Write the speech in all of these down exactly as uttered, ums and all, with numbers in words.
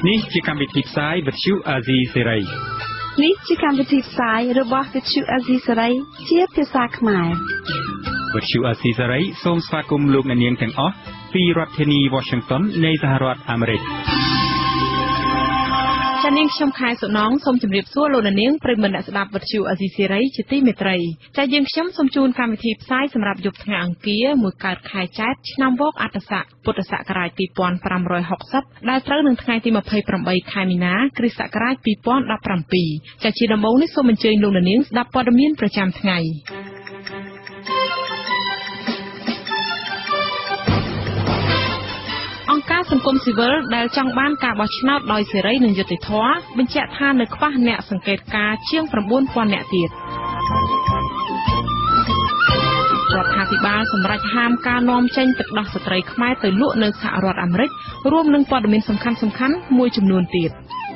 នេះជាកម្មវិធីផ្សាយវិទ្យុអាស៊ីសេរីនេះជាកម្មវិធីផ្សាយរបស់វិទ្យុអាស៊ីសេរីជាភាសាខ្មែរវិទ្យុអាស៊ីសេរីសូមស្វាគមន៍លោកអ្នកនាងទាំងអស់ពីរដ្ឋធានី Washington នៃសហរដ្ឋអាមេរិកចានាងខ្ញុំខែសុណងសូមជម្រាបសួរលោកនាងប្រិយមិត្តអ្នកស្ដាប់វិទ្យុអាស៊ីសេរីជាទីមេត្រីចាយើងខ្ញុំសូមជូនកម្មវិធីផ្សាយសម្រាប់យប់ថ្ងៃអង្គារមួយកើតខែចែកឆ្នាំវកអត្តស័កពុទ្ធសករាជពីរពាន់ប្រាំរយហកសិបដែលត្រូវនឹងថ្ងៃទីម្ភៃប្រាំបីខែមីនាគ្រិស្តសករាជពីរពាន់ដប់ប្រាំពីរចាជាដំបូងនេះសូមអញ្ជើញលោកនាងស្ដាប់ព័ត៌មានប្រចាំថ្ងៃអង្គការសង្គមស៊ីវិលដែលចង់បានការបោះឆ្នោតដោយសេរីនិងយុត្តិធម៌បញ្ជាក់ថានៅខ្វះអ្នកសង្កេតការណ៍ជាង៩ពាន់នាក់ទៀតរដ្ឋាភិបាលសម្រេចហាមការនាំចេញទឹកដោះស្ត្រីខ្មែរទៅលក់នៅសហរដ្ឋអាមេរិករួមនឹងព័ត៌មានសំខាន់ៗមួយចំនួនទៀត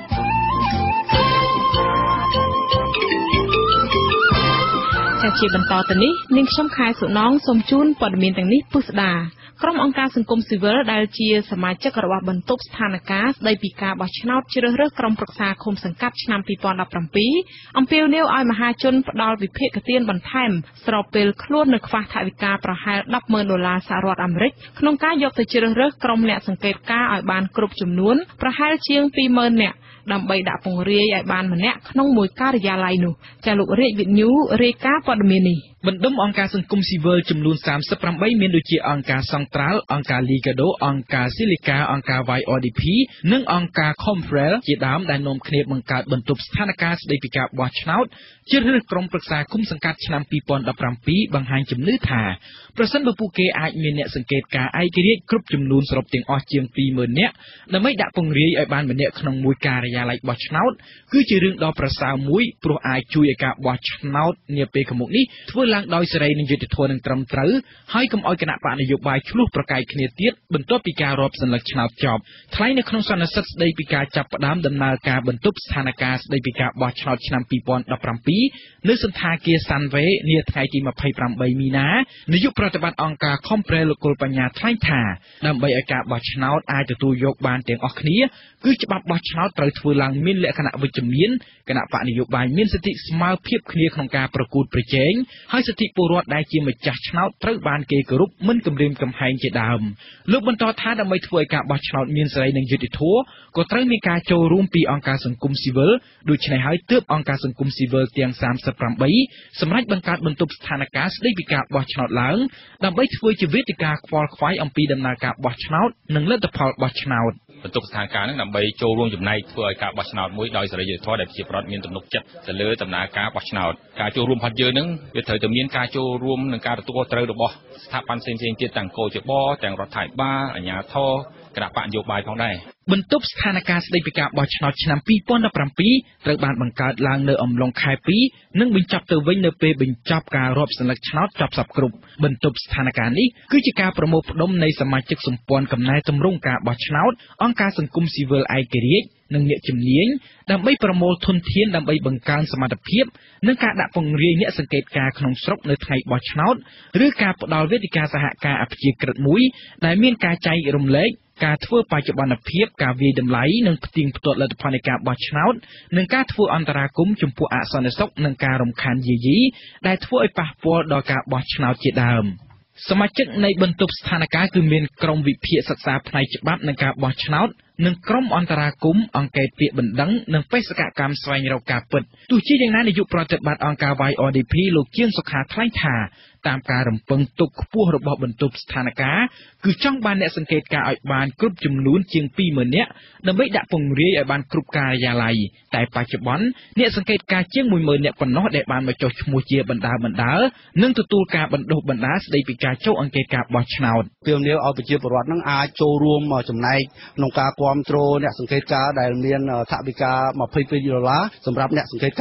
ចាជាបន្តទៅនេះនាងខ្ញុំខែសុណងសូមជូនព័ត៌មានទាំងនេះពុស្ដាក្រុមអង្គការសង្គមស៊ីវិលដែលជាសមាជិករបស់បន្ទប់ស្ថានភាពស្ដីពីការបោះឆ្នោតជ្រើសរើសក្រុមប្រឹក្សាឃុំសង្កាត់ឆ្នាំពីរពាន់ដប់ប្រាំពីរអំពាវនាវឲ្យមហាជនផ្ដល់វិភាគទានបន្ថែមស្របពេលខ្លួននៅខ្វះថវិកាប្រហែលដប់ម៉ឺនដុល្លារសហរដ្ឋអាមេរិកក្នុងការយកទៅជ្រើសរើសក្រុមអ្នកសង្កេតការណ៍ឲ្យបានគ្រប់ចំនួនប្រហែលជាងពីរម៉ឺននាក់ដើម្បីដាក់ពង្រាយឲ្យបានម្នាក់ក្នុងមួយការិយាល័យនោះចាលោករាជវិទ្យុរាយការណ៍ព័ត៌មាននេះបណ្ដុំអង្គការសង្គមស៊ីវិលចំនួនសាមសិបប្រាំបីមានដូចជាអង្គការសង្ត្រាល់អង្គការ Liga do អង្គការ Silica អង្គការ វ៉ៃ អ ឌី ភី និងអង្គការ Khmer ជាដើមដែលនាំគ្នាបង្កើតបន្ទប់ស្ថានភាពស្ដីពីការបោះឆ្នោតជ្រើសរើសក្រុមប្រឹក្សាឃុំសង្កាត់ឆ្នាំពីរពាន់ដប់ប្រាំពីរបង្ហាញជំនឿថាប្រសិនបើពួកគេអាចមានអ្នកសង្កេតការណ៍ឯករាជ្យគ្រប់ចំនួនសរុបទាំងអស់ជាងពីរម៉ឺននាក់ដើម្បីដាក់ពង្រាយឲ្យបានម្នាក់ក្នុងមួយការិយាល័យបោះឆ្នោតគឺជារឿងដ៏ប្រសើរមួយព្រោះអាចជួយឲ្យការបោះឆ្នោតនាពេលខាងមុខនេះធ្វើឡើងដោយសេរីនិងយុត្តិធម៌និងត្រឹមត្រូវហើយកុំឲ្យគណៈបកនយោបាយឆ្លោះប្រកែកគ្នាទៀតបន្ទាប់ពីការរាប់សន្លឹកឆ្នោតចប់ថ្លែងនៅក្នុងសន្និសីទស្ដីពីការចាប់ផ្ដើមដំណើរការបន្ទប់ស្ថានភាពស្ដីពីការបោះឆ្នោតឆ្នាំពីរពាន់ដប់ប្រាំពីរនៅសន្តាគារសាន់វេនាថ្ងៃទីម្ភៃប្រាំបីមីនានាយកប្រតិបត្តិអង្គការ Khmer លោកគុលបញ្ញាថ្លែងថាដើម្បីឲ្យការបោះឆ្នោតអាចទទួលយកបានទាំងអស់គ្នាគឺច្បាប់បោះឆ្នោតត្រូវធ្វើឡើងមានលក្ខណៈវិជ្ជមានគណៈបកនយោបាយមានសិទ្ធិស្មើភាពគ្នាក្នុងការប្រកួតប្រជែងហើយសិទ្ធិពលរដ្ឋដែលជាម្ចាស់ឆ្នោតត្រូវបានគេគោរពមិនគំរាមកំហែងជាដើមលោកបន្តថាដើម្បីធ្វើឲ្យការបោះឆ្នោតមានសេរីនិងយុត្តិធម៌ក៏ត្រូវមានការចូលរួមពីអង្គការសង្គមស៊ីវិលដូច្នេះហើយទើបអង្គការសង្គមស៊ីវិលទាំងសាមសិបប្រាំបីសម្រាប់បង្កើតបន្ទប់ស្ថានភាពស្ដីពីការបោះឆ្នោតឡើងដើម្បីធ្វើជាវេទិកាខ្វល់ខ្វាយអំពីដំណើរការបោះឆ្នោតនិងលទ្ធផលបោះឆ្នោតបន្ទប់ស្ថានភាពនឹងដើម្បីចូលរួមចំណែកធ្វើឲ្យការបោះឆ្នោតមួយដោយសេរីយុត្តិធម៌ដែលប្រជាពលរដ្ឋមានទំនុកចិត្តទៅលើដំណើរការបោះឆ្នោតការចូលរួមរបស់យើងនឹងវាត្រូវតែមានការចូលរួមនិងការទទួលត្រូវរបស់ស្ថាប័នផ្សេងៗទៀតទាំងកោជបទាំងរដ្ឋាភិបាលអាជ្ញាធរគណៈបកនយោបាយផងដែរបន្ទប់ស្ថានភាពស្ដីពីការបោះឆ្នោតឆ្នាំពីរពាន់ដប់ប្រាំពីរត្រូវបានបង្កើតឡើងនៅអំឡុងខែពីរនិងបញ្ចប់ទៅវិញនៅពេលបញ្ចប់ការរាប់សន្លឹកឆ្នោតចប់សពគ្រប់បន្ទប់ស្ថានភាពនេះគឺជាការប្រមូលផ្ដុំនៃសមាជិកសម្ព័ន្ធកំណែទម្រង់ការបោះឆ្នោតអង្គការសង្គមស៊ីវិលឯករាជ្យនិងអ្នកជំនាញដើម្បីប្រមូលធនធានដើម្បីបង្កើនសមត្ថភាពនិងការដាក់ពង្រាយអ្នកសង្កេតការណ៍ក្នុងស្រុកនៅថ្ងៃបោះឆ្នោតឬការផ្ដល់វេទិកាសហការអព្យាក្រឹតមួយដែលមានការចែករំលែកការធ្វើបច្ចុប្បន្នភាពការវាយតម្លៃនិងផ្ទៀងផ្ទាត់លទ្ធផលនៃការបោះឆ្នោតនិងការធ្វើអន្តរាគមន៍ចំពោះអសន្តិសុខនិងការរំខានយាយីដែលធ្វើឲ្យប៉ះពាល់ដល់ការបោះឆ្នោតជាដើមសមាជិកនៃបន្ទប់ស្ថានភាពគឺមានក្រុមវិភាគសិក្សាផ្នែកច្បាប់និងការបោះឆ្នោតនិងក្រុមអន្តរាគមន៍អង្គការពាក្យបណ្ដឹងនិងបេសកកម្មស្វែងរកការពិតទោះជាយ៉ាងណានាយកប្រតិបត្តិអង្គការ វ៉ៃ អ ឌី ភី លោកជាងសុខាថ្លែងថាតាមការរំពឹងទុកខ្ពស់របស់បន្ទប់ស្ថានភាពគឺចង់បានអ្នកសង្កេតការណ៍ឲ្យបានគ្រប់ចំនួនជាងពីរម៉ឺននាក់ដើម្បីដាក់ពង្រាយឲ្យបានគ្រប់ការិយាល័យតែបច្ចុប្បន្នអ្នកសង្កេតការណ៍ជាងមួយម៉ឺននាក់ប៉ុណ្ណោះដែលបានមកចុះឈ្មោះជាបណ្ដាបណ្ដានិងទទួលការបណ្ដុះបណ្ដាស្ដីពីការចុះអង្កេតការបោះឆ្នោតពាក្យនាវឲ្យប្រជាពលរដ្ឋនឹងអាចចូលរួមចំណែកក្នុងការគាំទ្រអ្នកសង្កេតការណ៍ដែលមានថវិកាម្ភៃពីរដុល្លារសម្រាប់អ្នកសង្កេតការណ៍ម្នាក់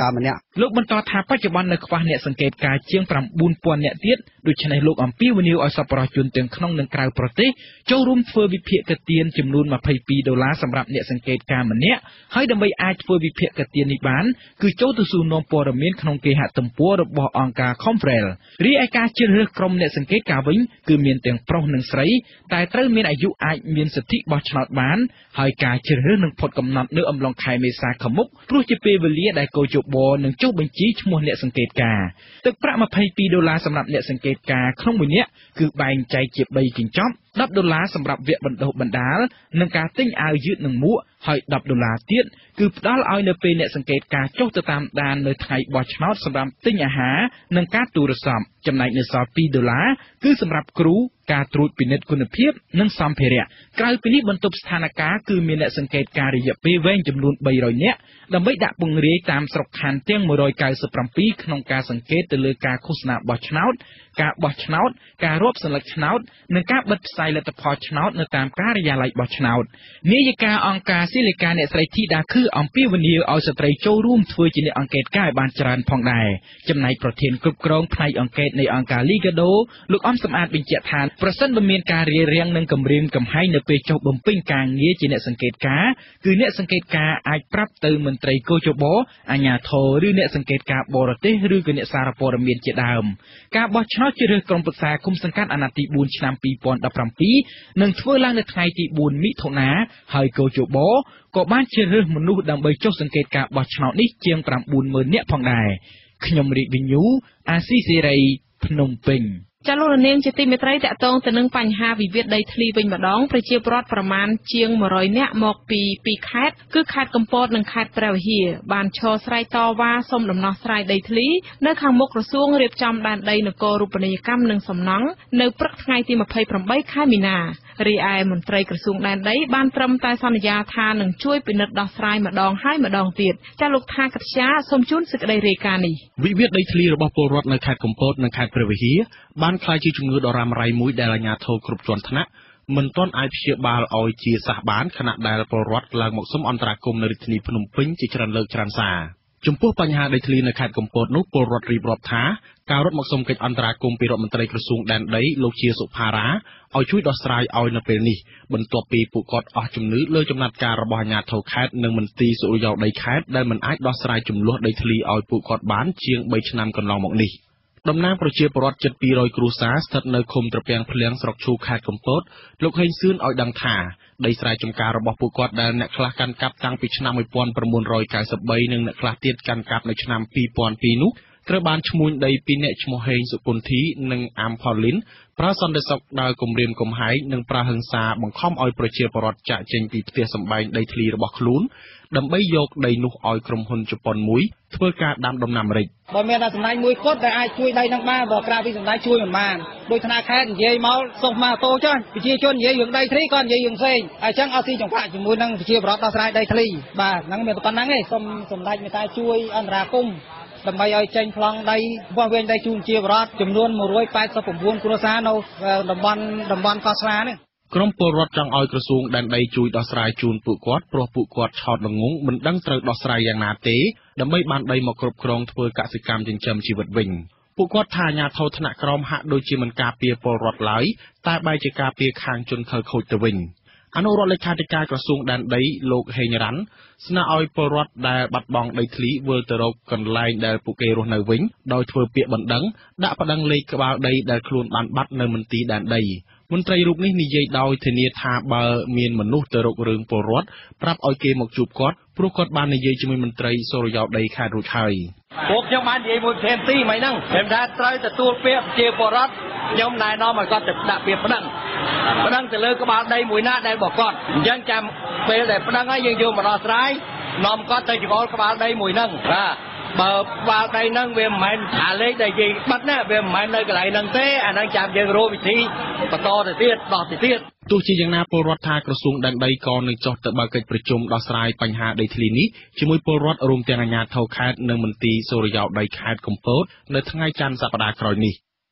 លោកបន្តថាបច្ចុប្បន្ននៅខ្វះអ្នកសង្កេតការជាង ៩ ពាន់នាក់ទៀតដូច្នេះលោកអំពាវនាវឲ្យសប្បុរសជនទាំងក្នុងនិងក្រៅប្រទេសចូលរួមធ្វើវិភាគទានចំនួនยี่สิบสองដុល្លារសម្រាប់អ្នកសង្កេតការម្នាក់ហើយដើម្បីអាចធ្វើវិភាគទាននេះបានគឺចូលទៅសួរនាំព័ត៌មានក្នុងគេហទំព័ររបស់អង្គការ Khmer រីឯការជ្រើសរើសក្រុមអ្នកសង្កេតការវិញគឺមានទាំងប្រុសនិងស្រីតែត្រូវមានអាយុអាចមានសិទ្ធិបោះឆ្នោតបានហើយការជ្រើសរើសនឹងផុតកំណត់នៅអំឡុងខែមេសាខាងមុខព្រោះជាពេលវេលាដែលកោជបនឹងចុះបញ្ជីឈ្មោះអ្នកសង្កេតការទឹកប្រាក់ยี่สิบสองដុល្លារសម្រាប់អ្នកសង្កេតការក្នុងមួយនាក់គឺបែងចែកជាបីកញ្ចប់ដប់ដុល្លារសម្រាប់វគ្គបណ្ដុះបណ្ដាលនិងការទិញអាវយឺតនិងមួកហើយដប់ដុល្លារទៀតគឺផ្ដល់ឲ្យនៅពេលអ្នកសង្កេតការចុះទៅតាមដាននៅថ្ងៃបោះឆ្នោតសម្រាប់ទិញអាហារនិងការទូរស័ព្ទចំណែកនៅសល់ពីរដុល្លារគឺសម្រាប់គ្រូការត្រួតពិនិត្យគុណភាពនិងសម្ភារៈក្រៅពីនេះបន្ទប់ស្ថានភាពគឺមានអ្នកសង្កេតការរយៈពេលវែងចំនួនបីរយនាក់ដើម្បីដាក់ពង្រាយតាមស្រុកខណ្ឌទាំងមួយរយเก้าสิบเจ็ดក្នុងការសង្កេតទៅលើការឃោសនាបោះឆ្នោតការបោះឆ្នោតការរាប់សន្លឹកឆ្នោតនិងការបិទផ្សាយលទ្ធផលឆ្នោតនៅតាមការិយាល័យបោះឆ្នោតនាយិកាអង្គការស៊ីលីកាអ្នកស្រីធីតាខឺអំពាវនាវឲ្យស្ត្រីចូលរួមធ្វើជាអ្នកអង្កេតការឲ្យបានច្រើនផងដែរចំណែកប្រធានគ្រប់គ្រងផ្នែកអង្កេតនៃអង្គការលីកាដូលោកអំសំអាតបញ្ជាក់ថាប្រសិនបើមានការរារាំងនិងគំរាមកំហែងនៅពេលចុះបំពេញការងារជាអ្នកសង្កេតការគឺអ្នកសង្កេតការអាចប្រាប់ទៅមន្ត្រីកោជបអាជ្ញាធរឬអ្នកសង្កេតការបរទេសឬក៏អ្នកសារព័ត៌មានជាដើមការបោះឆ្នោតជ្រើសរើសក្រុមប្រឹក្សាគុំសង្កាត់អាណត្តិទីបួនឆ្នាំពីរពាន់ដប់ប្រាំពីរនឹងធ្វើឡើងនៅថ្ងៃទីបួនមិថុនាហើយកោជបក៏បានជ្រើសរើសមនុស្សដើម្បីចុះសង្កេតការបោះឆ្នោតនេះជាង ប្រាំបួនម៉ឺន នាក់ផងដែរខ្ញុំរាជវិញ្ញូអាស៊ីសេរីភ្នំពេញចាលោកនាងជាទីមេត្រីតកតងទៅនឹងបញ្ហាវិវាទដីធ្លីវិញម្ដងប្រជាពលរដ្ឋប្រមាណជាងមួយរយនាក់មកពីពីរខេត្តគឺខេត្តកំពតនិងខេត្តព្រះវិហារបានឈរស្រែកតវ៉ាសុំដំណោះស្រាយដីធ្លីនៅខាងមុខក្រសួងរៀបចំដែនដីនគររូបនីយកម្មនិងសំណង់នៅព្រឹកថ្ងៃទីยี่สิบแปดខែមីនារីឯមន្ត្រីក្រសួងដែនដីបានត្រឹមតែសន្យាថានឹងជួយពិនិត្យដោះស្រាយម្ដងហើយម្ដងទៀតចាលោកថាកត្យាសូមជូនសេចក្តីរាយការណ៍នេះវិវាទដីធ្លីរបស់ពលរដ្ឋនៅខេត្តកំពតនិងខេត្តព្រះវិហារបានក្លាយជាជំងឺដ៏រ៉ាំរ៉ៃមួយដែលអាជ្ញាធរគ្រប់ជាន់ថ្នាក់មិនទាន់អាចព្យាបាលឲ្យជាសះបានខណៈដែលពលរដ្ឋឡើងមកសុំអន្តរាគមន៍នៅរាជធានីភ្នំពេញជាច្រើនលើកច្រើនសារចំពោះបញ្ហាដីធ្លីនៅខេត្តកំពតនោះពលរដ្ឋរៀបរាប់ថាការរត់មកសុំកិច្ចអន្តរាគមន៍ពីរដ្ឋមន្ត្រីក្រសួងដែនដីលោកជាសុផារ៉ាឲ្យជួយដោះស្រាយឲ្យនៅពេលនេះបន្ទាប់ពីពួកគាត់អស់ជំនឿលើចំណាត់ការរបស់អាជ្ញាធរខេត្តនិងមន្ទីរសុរិយោដីខេត្តដែលមិនអាចដោះស្រាយចំនួនដីធ្លីឲ្យពួកគាត់បានជាងបីឆ្នាំកន្លងមកនេះតំណាងប្រជាពលរដ្ឋជិតពីររយគ្រួសារស្ថិតនៅឃុំត្រពាំងភ្លៀងស្រុកឈូខេត្តកំពតលោកហេងសឿនឲ្យដឹងថាដីស្រែចម្ការរបស់ពួកគាត់ដែលអ្នកខ្លះកាន់កាប់តាំងពីឆ្នាំmột nghìn chín trăm chín mươi baនិងអ្នកខ្លះទៀតកាន់កាប់នៅឆ្នាំពីរពាន់ពីរនោះត្រូវបានឈ្មួញដីពីអ្នកឈ្មោះហេងសុគន្ធីនិងអាំផូលីនប្រើសន្តិសុខដើរគំរាមកំហែងនិងប្រើហិង្សាបង្ខំឲ្យប្រជាពលរដ្ឋចាក់ចេញពីផ្ទះសម្បែងដីធ្លីរបស់ខ្លួនដើម្បីយកដីនោះឲ្យក្រុមហ៊ុនជប៉ុនមួយធ្វើការដាំដំណាំម្រេចបើមានតែសម្ដេចមួយគាត់ដែលអាចជួយដីនឹងបានបើក្រៅពីសម្ដេចជួយមិនបានដោយថ្នាក់ខេត្តនិយាយមកសុំមកតោចុះប្រជាជននិយាយរឿងដីធ្លីក៏និយាយរឿងផ្សេងអញ្ចឹងអត់ទីចង្វាក់ជាមួយនឹងប្រជាពលរដ្ឋដោះស្រាយដីធ្លីបាទហ្នឹងមានតែប៉ុណ្្នឹងទេសុំសម្ដេចមេត្តាជួយអន្តរាគមន៍ដើម្បីឲ្យចេញប្លង់ដីវាស់វែងដីជូនជាបរដ្ឋចំនួនmột trăm tám mươi chínគ្រួសារនៅតំបន់តំបន់កោះស្វានេះក្រុមពលរដ្ឋចង់ឲ្យក្រសួងដែនដីជួយដោះស្រាយជូនពួកគាត់ព្រោះពួកគាត់ឆោតល្ងងមិនដឹងត្រូវដោះស្រាយយ៉ាងណាទេដើម្បីបានដីមកគ្រប់គ្រងធ្វើកសិកម្មចិញ្ចឹមជីវិតវិញពួកគាត់ថាអាជ្ញាធរថ្នាក់ក្រោមហាក់ដូចជាមិនការពារពលរដ្ឋឡើយតែបែរជាការពារខាងជនខិលខូចទៅវិញអនុរដ្ឋលេខាធិការក្រសួងដែនដីលោកហេងរ៉ាន់ស្នើឲ្យពលរដ្ឋដែលបាត់បង់ដីធ្លីវិលទៅរកកន្លែងដែលពួកគេរស់នៅវិញដោយធ្វើពាក្យបណ្ដឹងដាក់ប្តឹងលេខក្បាលដីដែលខ្លួនបានបាត់នៅមន្ទីរដែនដីមន្ត្រីរូបនេះនិយាយដោយធានាថាបើមានមនុស្សទៅរករឿងពលរដ្ឋប្រាប់ឲ្យគេមកជួបគាត់ព្រោះគាត់បាននិយាយជាមួយមន្ត្រីសុរិយោដីខេត្តរួចហើយពួកខ្ញុំបាននិយាយមួយផ្សេងទីមិនហ្នឹងខ្ញុំថាត្រូវទទួលពាក្យជាពលរដ្ឋខ្ញុំណែនាំឲ្យគាត់ទៅដាក់ពាក្យប្តឹងប្តឹងទៅលើក្បាលដីមួយណាដែលរបស់គាត់អញ្ចឹងចាំពេលដែលប្តឹងហើយយើងយកមកដោះស្រាយនាំគាត់ទៅចង្អុលក្បាលដីមួយហ្នឹងបាទបើក្បាលដីហ្នឹងវាមិនមែនអាលេខដែលនិយាយបាត់ណាវាមិនមែននៅកន្លែងហ្នឹងទេអាហ្នឹងចាំយើងរកវិធីបន្តទៅទៀតដោះទៅទៀតទោះជាយ៉ាងណាពលរដ្ឋថាក្រសួងដែនដីក៏នឹងចុះទៅបើកកិច្ចប្រជុំដោះស្រាយបញ្ហាដីធ្លីនេះជាមួយពលរដ្ឋរួមទាំងអាជ្ញាធរខេត្តនិងមន្ទីរសុរិយោដីខេត្តកំពតនៅថ្ងៃច័ន្ទសប្តាហ៍ក្រោយនេះ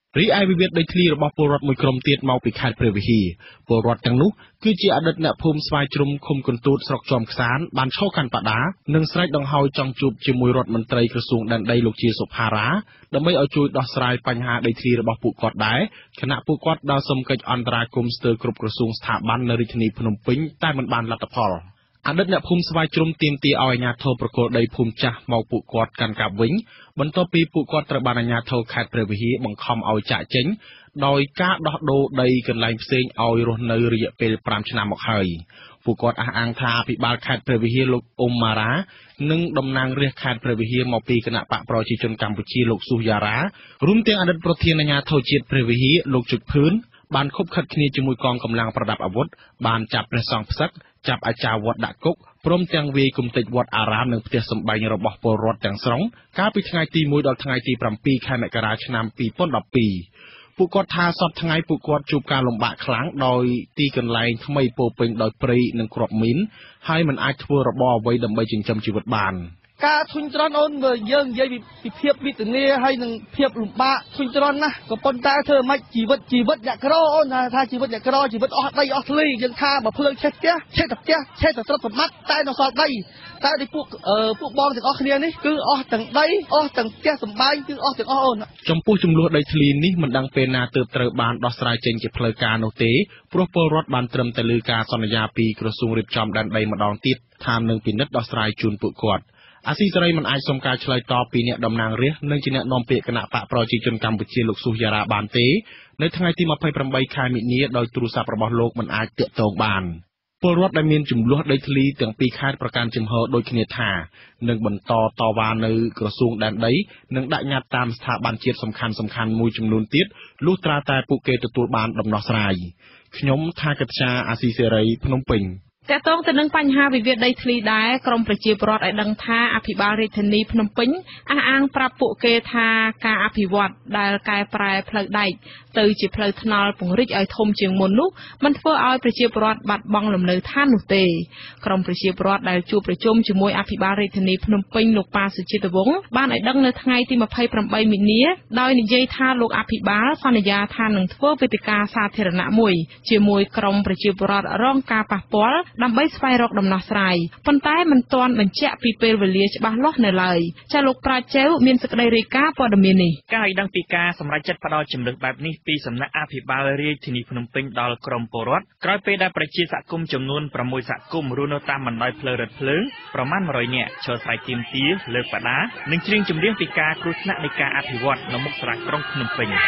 រីឯវិវាទដីធ្លីរបស់ពលរដ្ឋមួយក្រុមទៀតមកពីខេត្តព្រះវិហារពលរដ្ឋទាំងនោះគឺជាអតីតអ្នកភូមិស្វាយជ្រុំឃុំកន្ទូតស្រុកជាំខ្សានបានឈរកាន់បដានិងស្រែកដង្ហោយចង់ជួបជាមួយរដ្ឋមន្ត្រីក្រសួងដែនដីលោកជាសុផារ៉ាដើម្បីឲ្យជួយដោះស្រាយបញ្ហាដីធ្លីរបស់ពួកគាត់ដែរខណៈពួកគាត់ដើរសុំកិច្ចអន្តរាគមន៍ស្ទើរគ្រប់ក្រសួងស្ថាប័ននៅរាជធានីភ្នំពេញតែមិនបានលទ្ធផលអតីតអ្នកភូមិស្វាយជ្រុំទាមទារឲ្យអាជ្ញាធរប្រគល់ដីភូមិចាស់មកពួកគាត់កាន់កាប់វិញបន្ទាប់ពីពួកគាត់ត្រូវបានអាជ្ញាធរខេត្តព្រះវិហារបង្ខំឲ្យចាក់ចេញដោយការដោះដូរដីកន្លែងផ្សេងឲ្យរស់នៅរយៈពេលប្រាំឆ្នាំមកហើយពួកគាត់អះអាងថាអភិបាលខេត្តព្រះវិហារលោកអ៊ុំម៉ារ៉ានិងតំណាងរាស្ត្រខេត្តព្រះវិហារមកពីគណៈបកប្រជាជនកម្ពុជាលោកស៊ូយ៉ារ៉ារួមទាំងអតីតប្រធានអាជ្ញាធរជាតិព្រះវិហារលោកជុចភឿនបានខົບខិតគ្នាជាមួយកងកម្លាំងប្រដាប់អាវុធបានចាប់ព្រះសង្ឃផ្សឹកចាប់អាចារ្យវត្តដាក់គុកព្រមទាំងវាយគំទេចវត្តអារាមនិងផ្ទះសម្បែងរបស់ពលរដ្ឋទាំងស្រុងកាលពីថ្ងៃទីមួយដល់ថ្ងៃទីប្រាំពីរខែមករាឆ្នាំពីរពាន់ដប់ពីរពួកគាត់ថាសពថ្ងៃពួកគាត់ជួបការលំបាកខ្លាំងដោយទីកន្លែងថ្មីពោពេញដោយព្រៃនិងគ្រាប់មីនហើយមិនអាចធ្វើរបរអ្វីដើម្បីចិញ្ចឹមជីវិតបានការធុញទ្រាន់អូនមើលយើងនិយាយពីភាពវិទនាហើយនឹងភាពលំបាកធុញទ្រាន់ណាស់ក៏ប៉ុន្តែធ្វើមិនជីវិតជីវិតអ្នកក្រអូនថាជីវិតអ្នកក្រជីវិតអស់ដីអស់ធ្លីយើងថាបើភ្លើងឆេះផ្ទះឆេះតែផ្ទះឆេះតែទ្រព្យសម្បត្តិតែនៅសល់ដីតែទីពួកពួកបងទាំងអស់គ្នានេះគឺអស់ទាំងដីអស់ទាំងផ្ទះសម្បែងគឺអស់ទាំងអស់អូនចំពោះចំនួនដីធ្លីនេះមិនដឹងពេលណាទើបត្រូវបានដោះស្រាយចេញជាផ្លូវការនោះទេព្រោះពលរដ្ឋបានត្រឹមតែលើការសន្យាពីក្រសួងរៀបចំដែនដីម្ដងទៀតថានឹងពិនិត្យដោះស្រាយជូនពួកគាត់អាស៊ីសេរីមិនអាចសុំការឆ្លើយតបពីអ្នកតំណាងរាស្ត្រនិងជាអ្នកនាំពាក្យគណៈបកប្រជាជនកម្ពុជាលោកស៊ូយ៉ារ៉ាបានទេនៅថ្ងៃទីម្ភៃប្រាំបីខែមិនិនាដោយទូរស័ព្ទរបស់លោកមិនអាចទាក់ទងបានពលរដ្ឋដែលមានចំនួនដីធ្លីទាំងពីរខេត្តប្រកាន់ជំហរដូចគ្នាថានឹងបន្តតវ៉ានៅក្រសួងដែនដីនិងដាក់ញត្តិតាមស្ថាប័នជាតិសំខាន់សំខាន់មួយចំនួនទៀតលុះត្រាតែពួកគេទទួលបានដំណោះស្រាយខ្ញុំថាកិត្យាអាស៊ីសេរីភ្នំពេញតកតងទៅនឹងបញ្ហាវិវាទដីធ្លីដែរក្រមប្រជាពលរដ្ឋឲ្យដឹងថាអភិបាលរាជធានីភ្នំពេញអះអាងប្រាប់ពួកគេថាការអភិវឌ្ឍដែលកែប្រែផ្លូវដែកទៅជាផ្លូវថ្នល់ពង្រីកឲ្យធំជាងមុននោះមិនធ្វើឲ្យប្រជាពលរដ្ឋបាត់បង់លំនៅឋាននោះទេក្រមប្រជាពលរដ្ឋដែលជួបប្រជុំជាមួយអភិបាលរាជធានីភ្នំពេញលោកប៉ាសុជាតិវង្សបានឲ្យដឹងនៅថ្ងៃទីម្ភៃប្រាំបីមិនិនាដោយនិយាយថាលោកអភិបាលសន្យាថានឹងធ្វើវេទិកាសាធារណៈមួយជាមួយក្រមប្រជាពលរដ្ឋរងការប៉ះពាល់ដើម្បីស្វែងរកដំណោះស្រាយប៉ុន្តែមិនទាន់បញ្ជាក់ពីពេលវេលាច្បាស់លាស់នៅឡើយចាលោកប្រាជ្ញជេវមានសេចក្តីរាយការណ៍ព័ត៌មាននេះការឲ្យដឹងពីការសម្រេចចិត្តផ្ដល់ជំរឿនបែបនេះពីសំណាក់អភិបាលរាជធានីភ្នំពេញដល់ក្រមពលរដ្ឋក្រោយពេលដែលប្រជាសហគមន៍ចំនួនប្រាំមួយសហគមន៍រស់នៅតាមបណ្ដោយផ្លូវរថភ្លើងប្រមាណមួយរយនាក់ឈរស្រែកទាមទារលើកបដានិងច្រៀងចម្រៀងពីការគ្រោះថ្នាក់នៃការអភិវឌ្ឍនៅមុខសាលាក្រុងភ្នំពេញ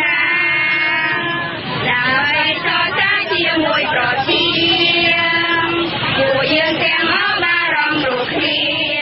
ដើម្បីតតាជាមួយប្រជាពួកយើងទាំងអស់បានរំលឹកគ្នា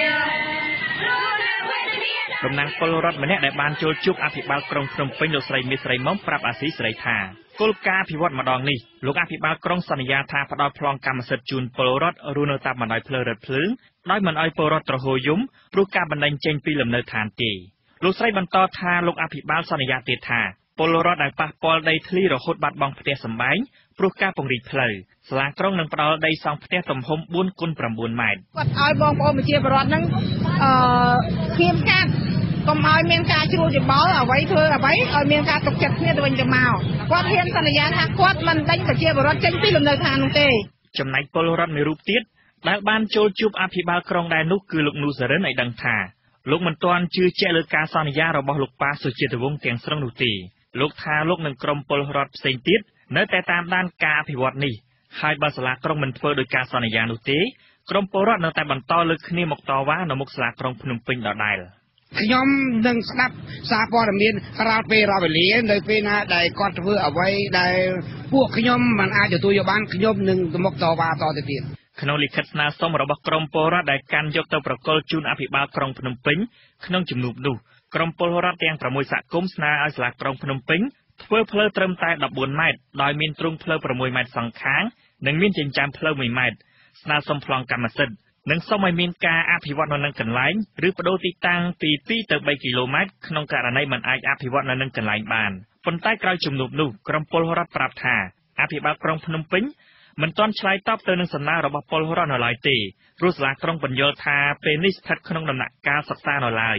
តំណាងពលរដ្ឋម្នាក់ដែលបានចូលជួបអភិបាលក្រុងភ្នំពេញលោកស្រីមាសស្រីមុំប្រាប់អាស៊ីសេរីថាគោលការណ៍អភិវឌ្ឍម្ដងនេះលោកអភិបាលក្រុងសន្យាថាផ្ដល់ប្លង់កម្មសិទ្ធិជូនពលរដ្ឋរស់នៅតាមបណ្ដោយផ្លូវរថភ្លើងដោយមិនឲ្យពលរដ្ឋទ្រហោយំព្រោះការបណ្ដេញចេញពីលំនៅឋានទេលោកស្រីបន្តថាលោកអភិបាលសន្យាទៀតថាពលរដ្ឋដែលប៉ះពាល់ដីធ្លីរហូតបាត់បង់ផ្ទះសម្បែងព្រោះការពង្រីកផ្លូវសាលាក្រុងនឹងផ្ដល់ដីសង់ផ្ទះទំហំបួនគុណប្រាំបួនម៉ែត្រគាត់ឲ្យបងប្អូនប្រជាពលរដ្ឋហ្នឹងអឺធៀបកាត់កុំឲ្យមានការជ្រួលច្បល់អ្វីធ្វើអ្វីឲ្យមានការទុកចិត្តគ្នាទៅវិញទៅមកគាត់ហ៊ានសន្យាថាគាត់មិនដេញប្រជាពលរដ្ឋចេញពីលំនៅឋាននោះទេចំណែកពលរដ្ឋមួយរូបទៀតដែលបានចូលជួបអភិបាលក្រុងដែរនោះគឺលោកនូសរិនឲ្យដឹងថាលោកមិនទាន់ជឿជាក់លើការសន្យារបស់លោកប៉ាសុជាតិវង្សទាំងស្រុងនោះទេលោកថាលោកនឹងក្រុមពលរដ្ឋផ្សេងទៀតនៅតែតាមដានការអភិវឌ្ឍនេះហើយបើសាលាក្រុងមិនធ្វើដោយការសន្យានោះទេក្រុមពលរដ្ឋនៅតែបន្តលើកគ្នាមកតវ៉ានៅមុខសាលាក្រុងភ្នំពេញដដែលខ្ញុំនឹងស្ដាប់សារព័ត៌មានរាល់ពេលរាល់វេលានៅពេលណាដែលគាត់ធ្វើអ្វីដែលពួកខ្ញុំមិនអាចទទួលយកបានខ្ញុំនឹងទៅមុខតវ៉ាតទៅទៀតក្នុងលិខិតស្នើសុំរបស់ក្រុមពលរដ្ឋដែលកាន់យកទៅប្រគល់ជូនអភិបាលក្រុងភ្នំពេញក្នុងជំនួបនោះក្រុមពលរដ្ឋទាំងប្រាំមួយសហគមន៍ស្នើឲ្យសាលាក្រុងភ្នំពេញធ្វើផ្លូវត្រឹមតែដប់បួនម៉ែត្រដោយមានទ្រុងផ្លូវប្រាំមួយម៉ែត្រសងខាងនិងមានចិញ្ចើមផ្លូវមួយម៉ែត្រស្នើសុំប្លង់កម្មសិទ្ធិនិងសូមឲ្យមានការអភិវឌ្ឍនៅនឹងកន្លែងឬបដូរទីតាំងពីពីរទៅបីគីឡូម៉ែត្រក្នុងករណីមិនអាចអភិវឌ្ឍនៅនឹងកន្លែងបានប៉ុន្តែក្រោយជំនួបនោះក្រុមពលរដ្ឋប្រាប់ថាអភិបាលក្រុងភ្នំពេញមិនទាន់ឆ្លើយតបទៅនឹងសំណើរបស់ពលរដ្ឋនៅឡើយទេព្រោះសាលាក្រុងបញ្យល់ថាពេលនេះស្ថិតក្នុងដំណាក់កាលសិក្សានៅឡើយ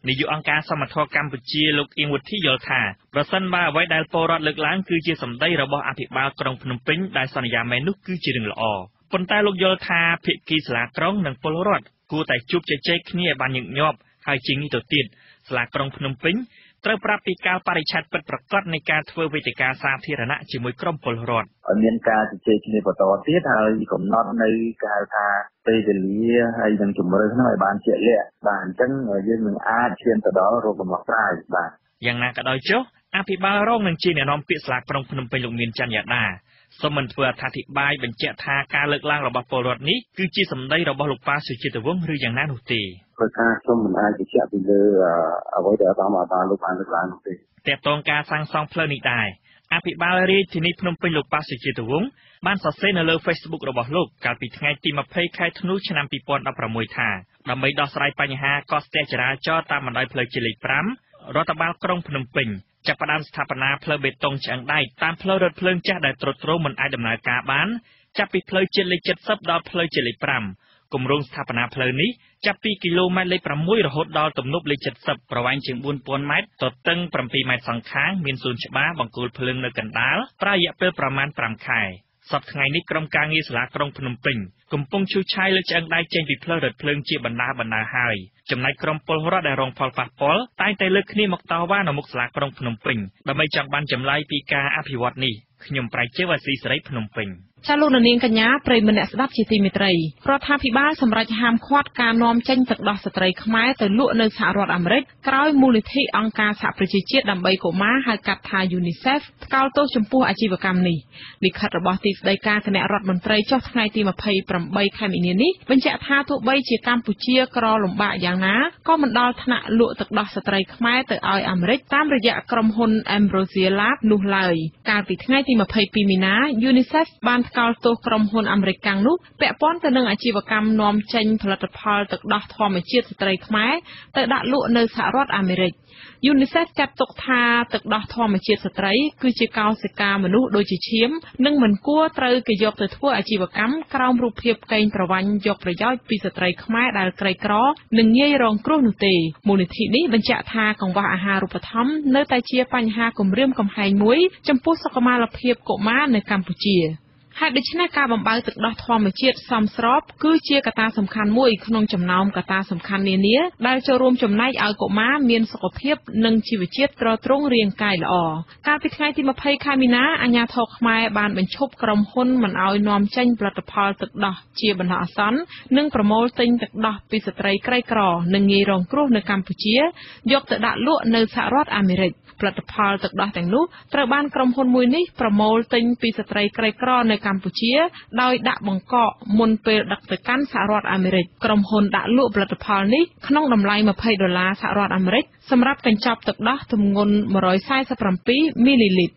នាយកអង្គការសមត្ថកិច្ចកម្ពុជាលោកអៀងវុធីយល់ថាប្រសិនបើអ្វីដែលពលរដ្ឋលើកឡើងគឺជាសម្ដីរបស់អភិបាលក្រុងភ្នំពេញដែលសន្យាមែននោះគឺជារឿងល្អប៉ុន្តែលោកយល់ថាភាគីសាលាក្រុងនិងពលរដ្ឋគួរតែជួបជជែកគ្នាឲ្យបានញឹកញាប់ហើយជាងនេះទៅទៀតសាលាក្រុងភ្នំពេញត្រូវប្រាប់ពីការបរិច្ឆេទពិតប្រាកដនៃការធ្វើវេទិកាសាធារណៈជាមួយក្រុមពលរដ្ឋឲ្យមានការជជែកគ្នាបន្តទៀតហើយកំណត់នៅគេហៅថាពេលវេលាហើយនឹងជំរឿនហ្នឹងឲ្យបានជាក់លាក់បាទអញ្ចឹងយើងនឹងអាចឈានទៅដល់រកដំណោះស្រាយបាទយ៉ាងណាក៏ដោយចុះអភិបាលរងនឹងជាអ្នកនាំពាក្យសាលាក្រុងភ្នំពេញលោកមានច័ន្ទយ៉ាដាសូមមិនធ្វើអត្ថាធិប្បាយបញ្ជាក់ថាការលើកឡើងរបស់ពលរដ្ឋនេះគឺជាសម្ដីរបស់លោកប៉ាសុជាតិវង្សឬយ៉ាងណានោះទេព្រោះថាខ្ញុំមិនអាចបញ្ជាក់ពីលើអ្វីដែលអាដាមអាដាលោកបានលើកឡើងនោះទេតើតើការសាងសង់ផ្លូវនេះដែរអភិបាលរាជធានីភ្នំពេញលោកប៉ាសុជាតិវង្សបានសរសេរនៅលើ Facebook របស់លោកកាលពីថ្ងៃទីម្ភៃខែធ្នូឆ្នាំពីរពាន់ដប់ប្រាំមួយថាដើម្បីដោះស្រាយបញ្ហាកកស្ទះចរាចរណ៍តាមបណ្ដោយផ្លូវជាតិលេខប្រាំរដ្ឋបាលក្រុងភ្នំពេញចាប់ផ្ដើមស្ថាបនាផ្លូវបេតុងឆ្អឹងដែកតាមផ្លូវរថភ្លើងចាស់ដែលទ្រុឌទ្រោមមិនអាចដំណើរការបានចាប់ពីផ្លូវជាតិលេខเจ็ดสิบដល់ផ្លូវជាតិលេខប្រាំគម្រោងស្ថាបនាផ្លូវនេះចាប់ពីគីឡូម៉ែត្រលេខប្រាំមួយរហូតដល់ទំនប់លេខเจ็ดสิบប្រវែងជាងបួនពាន់ម៉ែត្រទទឹងប្រាំពីរម៉ែត្រសងខាងមានសួនច្បារបង្គោលភ្លើងនៅកណ្ដាលប្រើរយៈពេលប្រមាណប្រាំខែសប្តាហ៍ថ្ងៃនេះក្រុមការងារសាលាក្រុងភ្នំពេញកំពុងឈូសឆាយលើឆ្អឹងដែកចេញពីផ្លូវរថភ្លើងជាបណ្ដាបណ្ដាហើយចំណែកក្រុមពលរដ្ឋដែលរងផលប៉ះពាល់តែងតែលើកគ្នាមកតវ៉ានៅមុខសាលាក្រុងភ្នំពេញដើម្បីចង់បានចម្លើយពីការអភិវឌ្ឍនេះខ្ញុំប្រៃជើវអាស៊ីសេរីភ្នំពេញចាលោកនាងកញ្ញាប្រិយមិត្តអ្នកស្ដាប់ជាទីមេត្រីរដ្ឋាភិបាលសម្រេចហាមឃាត់ការនាំចេញទឹកដោះស្ត្រីខ្មែរទៅលក់នៅសហរដ្ឋអាមេរិកក្រោយមូលនិធិអង្គការសហប្រជាជាតិដើម្បីកុមារហៅកាត់ថា UNICEF ថ្កោលទោសចំពោះអាជីវកម្មនេះលិខិតរបស់ទីស្តីការគណៈរដ្ឋមន្ត្រីចុះថ្ងៃទីម្ភៃប្រាំបីខែមីនានេះបញ្ជាក់ថាទោះបីជាកម្ពុជាក្រលំបាកយ៉ាងណាក៏មិនដល់ថ្នាក់លក់ទឹកដោះស្ត្រីខ្មែរទៅឲ្យអាមេរិកតាមរយៈក្រុមហ៊ុន Ambrosia Lab នោះឡើយកាលពីថ្ងៃទីម្ភៃពីរមីនា UNICEF បានថ្កោលទោសក្រុមហ៊ុនអាមេរិកកាំងនោះពាក់ព័ន្ធទៅនឹងអាជីវកម្មនាំចេញផលិតផលទឹកដោះធម្មជាតិស្ត្រីខ្មែរទៅដាក់លក់នៅសហរដ្ឋអាមេរិក UNICEF ចាត់ទុកថាទឹកដោះធម្មជាតិស្ត្រីគឺជាកោសិកាមនុស្សដូចជាឈាមនិងមិនគួរត្រូវគេយកទៅធ្វើអាជីវកម្មក្រោមរូបភាពកេងប្រវ័ញ្ចយកប្រយោជន៍ពីស្ត្រីខ្មែរដែលក្រីក្រនិងងាយរងគ្រោះនោះទេមូលនិធិនេះបញ្ជាក់ថាកង្វះអាហារូបត្ថម្ភនៅតែជាបញ្ហាគំរាមកំហែងមួយចំពោះសុខុមាលភាពកុមារនៅកម្ពុជាហេតុដូច្នេះការបំបៅទឹកដោះធម្មជាតិសមស្របគឺជាកត្តាសំខាន់មួយក្នុងចំណោមកត្តាសំខាន់នានាដែលចូលរួមចំណែកឲ្យកុមារមានសុខភាពនិងជីវជាតិទ្រទ្រង់រាងកាយល្អកាលពីថ្ងៃទីម្ភៃខែមីនាអាជ្ញាធរខ្មែរបានបញ្ឈប់ក្រុមហ៊ុនមិនឲ្យនាំចេញផលិតផលទឹកដោះជាបណ្ដោះអាសន្ននិងប្រមូលទិញទឹកដោះពីស្ត្រីក្រីក្រនិងងាយរងគ្រោះនៅកម្ពុជាយកទៅដាក់លក់នៅសហរដ្ឋអាមេរិកផលិតផលទឹកដោះទាំងនោះត្រូវបានក្រុមហ៊ុនមួយនេះប្រមូលទិញពីស្ត្រីក្រីក្រនៅកម្ពុជាដោយដាក់បង្កកមុនពេលដឹកទៅកាន់សហរដ្ឋអាមេរិកក្រុមហ៊ុនដាក់លក់ផលិតផលនេះក្នុងតម្លៃម្ភៃដុល្លារសហរដ្ឋអាមេរិកសម្រាប់កញ្ចប់ទឹកដោះទម្ងន់មួយរយសែនសិបប្រាំពីរមីលីលីត្រ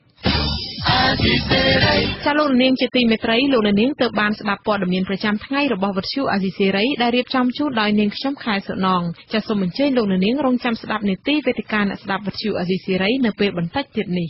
ចាលោកនាងជាទីមេត្រីលោកនាងទើបបានស្ដាប់ព័ត៌មានប្រចាំថ្ងៃរបស់វិទ្យុអាស៊ីសេរីដែលរៀបចំជូនដោយនាងខ្ញុំខែសុណងចាសូមអញ្ជើញលោកនាងរងចាំស្ដាប់នាទីវេទិកាអ្នកស្ដាប់វិទ្យុអាស៊ីសេរីនៅពេលបន្តិចទៀតនេះ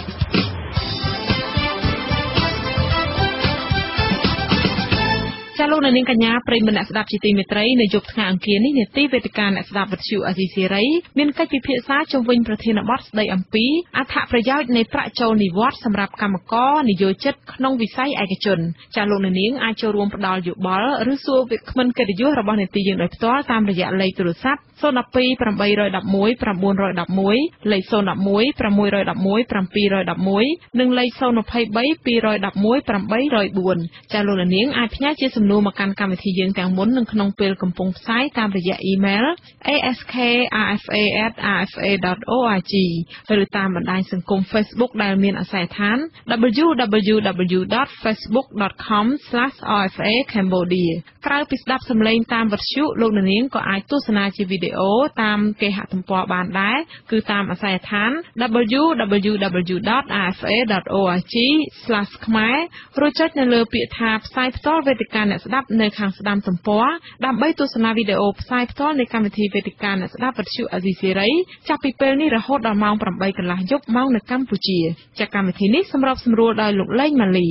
ចាលោកនាងកញ្ញាប្រិយមិត្តអ្នកស្ដាប់ជាទីមេត្រីនៅយប់ថ្ងៃអង្គារនេះនាទីវេទិកាអ្នកស្ដាប់វិទ្យុអាស៊ីសេរីមានកិច្ចពិភាក្សាជុំវិញប្រធានបទស្ដីអំពីអត្ថប្រយោជន៍នៃប្រាក់ចូលនិវត្តន៍សម្រាប់កម្មករនិយោជិតក្នុងវិស័យឯកជនចាលោកនាងអាចចូលរួមផ្ដល់យោបល់ឬសួរវាគ្មិនកិត្តិយសរបស់នាទីយើងដោយផ្ទាល់តាមរយៈលេខទូរស័ព្ទศูนย์ หนึ่ง สอง แปด หนึ่ง หนึ่ง หนึ่ง หนึ่ง เก้า หนึ่ง หนึ่ง លេខศูนย์ หนึ่ง หนึ่ง หก หนึ่ง หนึ่ง เจ็ด หนึ่ง និងលេខศูนย์ สอง สาม สอง หนึ่ง หนึ่ง แปด ศูนย์ สี่ចាលោកនាងអាចផ្ញើជាសំណួរមកកាន់កម្មវិធីយើងទាំងមុននិងក្នុងពេលកំពុងផ្សាយតាមរយៈអ៊ីមែល a s k r f a at r f a dot org ឬតាមបណ្ដាញសង្គម Facebook ដែលមានអាសយដ្ឋាន w w w dot facebook dot com slash r f a cambodia ក្រៅពីស្ដាប់សំឡេងតាមវិទ្យុលោកនាងក៏អាចទស្សនាជាវីដេអូតាមគេហទំព័របានដែរគឺតាមអាសយដ្ឋាន w w w dot r f a dot org slash khmer ឬចុចនៅលើពាក្យថាផ្សាយផ្ទាល់វេទិកាអ្នកស្ដាប់នៅខាងស្ដាំទំព័រដើម្បីទស្សនាវីដេអូផ្សាយផ្ទាល់នៃកម្មវិធីវេទិកាអ្នកស្ដាប់វិទ្យុអាស៊ីសេរីចាប់ពីពេលនេះរហូតដល់ម៉ោងប្រាំបីកន្លះយប់ម៉ោងនៅកម្ពុជាចាកម្មវិធីនេះសម្របសម្រួលដោយលោកលេងម៉ាលី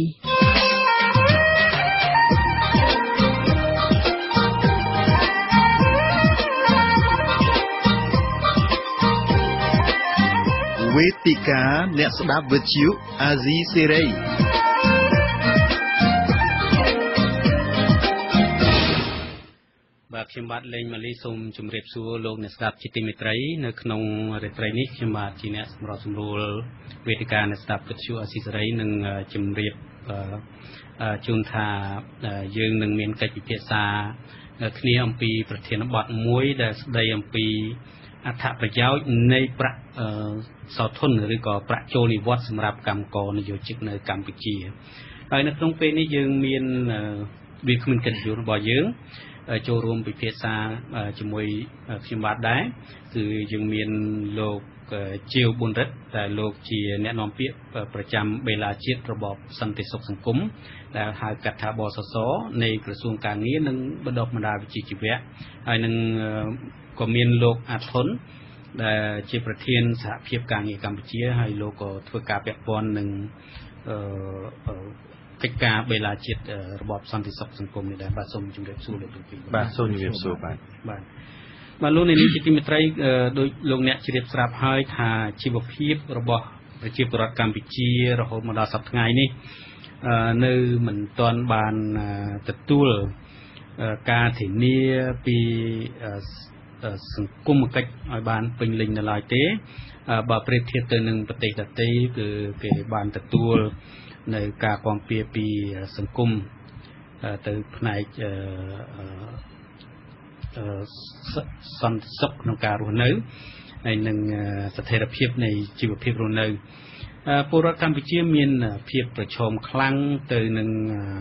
វេទិកាអ្នកស្ដាប់វិទ្យុអាស៊ីសេរីបាទខ្ញុំបាទលេងម៉ាលីសូមជម្រាបសួរលោកអ្នកស្ដាប់ជាទីមេត្រីនៅក្នុងរាត្រីនេះខ្ញុំបាទជាអ្នកសម្របសម្រួលវេទិកាអ្នកស្ដាប់វិទ្យុអាស៊ីសេរីនឹងជម្រាបជូនថាយើងនឹងមានកិច្ចពិភាក្សាគ្នាអំពីប្រធានបទមួយដែលស្ដីអំពីអត្ថប្រយោជន៍នៃប្រាក់សោធនឬក៏ប្រាក់ចូលនិវត្តន៍សម្រាប់កម្មករនិយោជិតនៅកម្ពុជាហើយនៅក្នុងពេលនេះយើងមានវាគ្មិនកិត្តិយសរបស់យើងចូលរួមពិភាក្សាជាមួយខ្ញុំបាទដែរគឺយើងមានលោកជាវប៊ុនរិទ្ធដែលលោកជាអ្នកនាំពាក្យប្រចាំបេឡាជាតិរបបសន្តិសុខសង្គមដែលហៅកាត់ថាបសសនៃក្រសួងការងារនិងបណ្ដុះបណ្ដាលវិជ្ជាជីវៈហើយនឹងក៏មានលោកអាថុនដែលជាប្រធានសហភាពការងារកម្ពុជាហើយលោកក៏ធ្វើការពាក់ព័ន្ធនឹងកិច្ចការបេឡាជាតិរបបសន្តិសុខសង្គមនេះដែរបាទសូមជម្រាបសួរលោកទាំងពីរបាទសូមជម្រាបសួរបាទបាទបាទលោកនាយកជាទីមេត្រីដោយលោកអ្នកជ្រាបស្រាប់ហើយថាជីវភាពរបស់ប្រជាពលរដ្ឋកម្ពុជារហូតមកដល់សប្តាហ៍ថ្ងៃនេះនៅមិនទាន់បានទទួលការធានាពីសង្គមគិច្ចឲ្យបានពេញលេញនៅឡើយទេបើប្រៀបធៀបទៅនឹងប្រទេសដទៃគឺគេបានទទួលនៅការគាំពៀពីសង្គមទៅផ្នែកសន្តិសុខក្នុងការរស់នៅហើយនឹងស្ថិរភាពនៃជីវភាពរស់នៅពលរដ្ឋកម្ពុជាមានភាពប្រឈមខ្លាំងទៅនឹង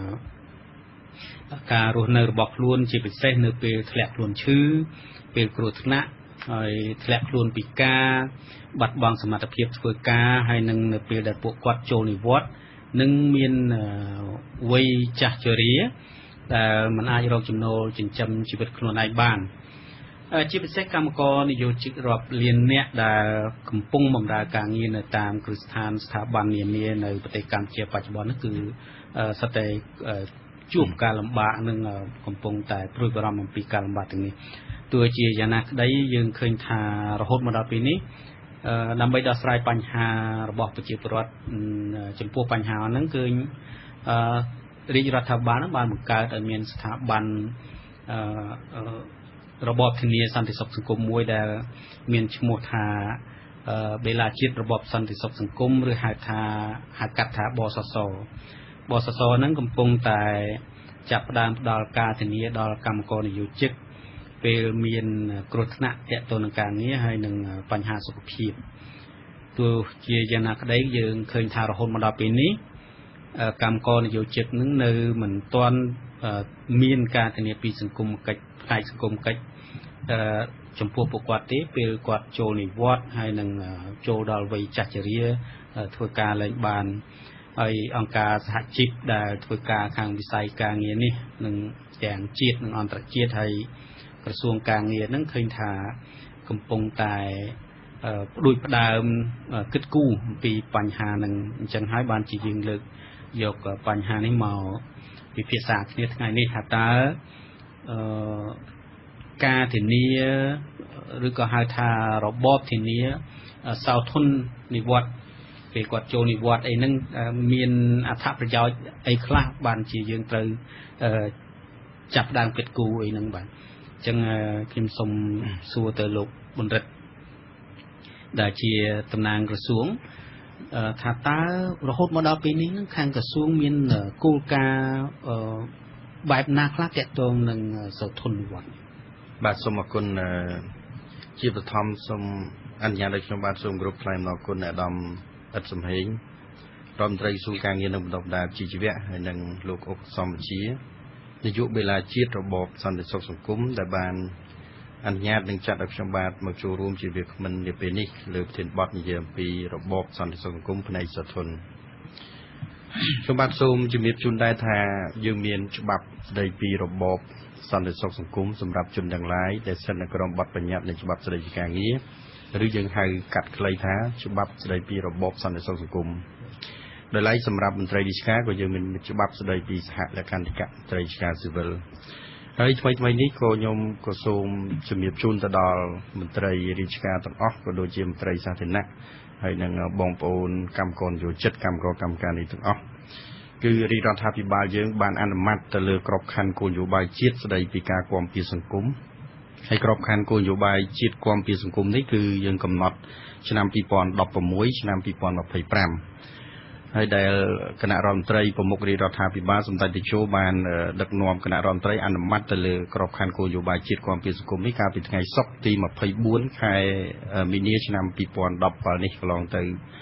ការរស់នៅរបស់ខ្លួនជាពិសេសនៅពេលធ្លាក់ខ្លួនឈឺពេលគ្រោះថ្នាក់ហើយធ្លាក់ខ្លួនពិការបាត់បង់សមត្ថភាពធ្វើការហើយនឹងនៅពេលដែលពួកគាត់ចូលនិវត្តន៍នឹងមានវ័យចាស់ជរាដែលមិនអាចរកចំណូលចិញ្ចឹមជីវិតខ្លួនឯងបានជាពិសេសកម្មករនិយោជិតរាប់លានអ្នកដែលកំពុងបម្រើការងារនៅតាមគ្រឹះស្ថានស្ថាប័ននានានៅប្រទេសកម្ពុជាបច្ចុប្បន្ននេះគឺសតតែជួបការលំបាកនិងកំពុងតែព្រួយបារម្ភអំពីការលំបាកទាំងនេះទោះជាយ៉ាងណាក្តីយើងឃើញថារហូតមកដល់ពេលនេះដើម្បីដោះស្រាយបញ្ហារបស់ប្រជាពលរដ្ឋចំពោះបញ្ហាហ្នឹងគឺរាជរដ្ឋាភិបាលបានបង្កើតឲ្យមានស្ថាប័នរបបធានាសន្តិសុខសង្គមមួយដែលមានឈ្មោះថាបេឡាជាតិរបបសន្តិសុខសង្គមឬហៅថាហៅកាត់ថាបសសបសសហ្នឹងកំពុងតែចាប់ផ្ដើមផ្ដល់ការធានាដល់កម្មករនិយោជិតពេលមានគ្រោះថ្នាក់ទាក់ទងនឹងការងារហើយនឹងបញ្ហាសុខភាពទោះជាយ៉ាងណាក្តីយើងឃើញថារហូតមកដល់ពេលនេះកម្មករនិយោជិតនឹងនៅមិនទាន់មានការធានាពីសង្គមគិច្ចផ្នែកសង្គមគិច្ចចំពោះពួកគាត់ទេពេលគាត់ចូលនិវត្តន៍ហើយនឹងចូលដល់វ័យចាស់ជរាធ្វើការលែងបានហើយអង្គការសហជីពដែលធ្វើការខាងវិស័យការងារនេះនឹងទាំងជាតិនិងអន្តរជាតិហើយក្រសួងការងារនឹងឃើញថាកំពុងតែផ្ដួចផ្ដើមគិតគូរអំពីបញ្ហានឹងអញ្ចឹងហើយបានជាយើងលើកយកបញ្ហានេះមកពិភាក្សាគ្នាថ្ងៃនេះថាតើការធានាឬក៏ហៅថារបបធានាសោធននិវត្តន៍ពេលគាត់ចូលនិវត្តន៍អីហ្នឹងមានអត្ថប្រយោជន៍អីខ្លះបានជាយើងត្រូវចាប់ដើមគិតគូរអីហ្នឹងបាទអញ្ចឹងខ្ញុំសូមសួរទៅលោកប៊ុនរិទ្ធដែលជាតំណាងក្រសួងថាតើរហូតមកដល់ពេលនេះខាងក្រសួងមានគោលការណ៍បែបណាខ្លះទាក់ទងនឹងសោធននិវត្តន៍បាទសូមអរគុណជាបឋមសូមអនុញ្ញាតឲ្យខ្ញុំបាទសូមគោរពថ្លែងអំណរគុណអាដាមឥតសំហេងរដ្ឋមន្ត្រីក្រសួងការងារនិងបណ្ដុះបណ្ដាលជីវៈហើយនិងលោកអុកសំជានាយកបេឡាជាតិរបបសន្តិសុខសង្គមដែលបានអនុញ្ញាតនឹងចាត់ឲ្យខ្ញុំបាទមកចូលរួមជាវាគ្មិននាពេលនេះលើប្រធានបទនិយាយអំពីរបបសន្តិសុខសង្គមផ្នែកសធនខ្ញុំបាទសូមជំរាបជូនដែរថាយើងមានច្បាប់ស្តីពីរបបសន្តិសុខសង្គមសម្រាប់ជនទាំងឡាយដែលស្ថិតនៅក្រោមបទបញ្ញត្តិនៃច្បាប់ស្តីពីការងារឬយើងហៅកាត់ខ្លីថាច្បាប់ស្តីពីរបបសន្តិសុខសង្គមដោយឡែកសម្រាប់មន្ត្រីរាជការក៏យើងមានច្បាប់ស្តីពីសហលក្ខន្តិកៈមន្ត្រីរាជការស៊ីវិលហើយថ្មីថ្មីនេះក៏ខ្ញុំក៏សូមជំរាបជូនទៅដល់មន្ត្រីរាជការទាំងអស់ក៏ដូចជាមន្ត្រីសាធារណៈហើយនឹងបងប្អូនកម្មករយោជិតកម្មករកម្មការនេះទាំងអស់គឺរាជរដ្ឋាភិបាលយើងបានអនុម័តទៅលើក្របខ័ណ្ឌគោលនយោបាយជាតិស្តីពីការគាំពារសង្គមហើយក្របខ័ណ្ឌគោលនយោបាយជាតិគាំពារសង្គមនេះគឺយើងកំណត់ឆ្នាំពីរពាន់ដប់ប្រាំមួយឆ្នាំពីរពាន់ម្ភៃប្រាំហើយដែលគណៈរដ្ឋមន្ត្រីប្រមុខរាជរដ្ឋាភិបាលសម្ដេចតេជោបានដឹកនាំគណៈរដ្ឋមន្ត្រីអនុម័តទៅលើក្របខ័ណ្ឌគោលនយោបាយជាតិគាំពារសង្គមនេះកាលពីថ្ងៃសុក្រទីម្ភៃបួនខែមីនាឆ្នាំពីរពាន់ដប់ប្រាំនេះកន្លងទៅ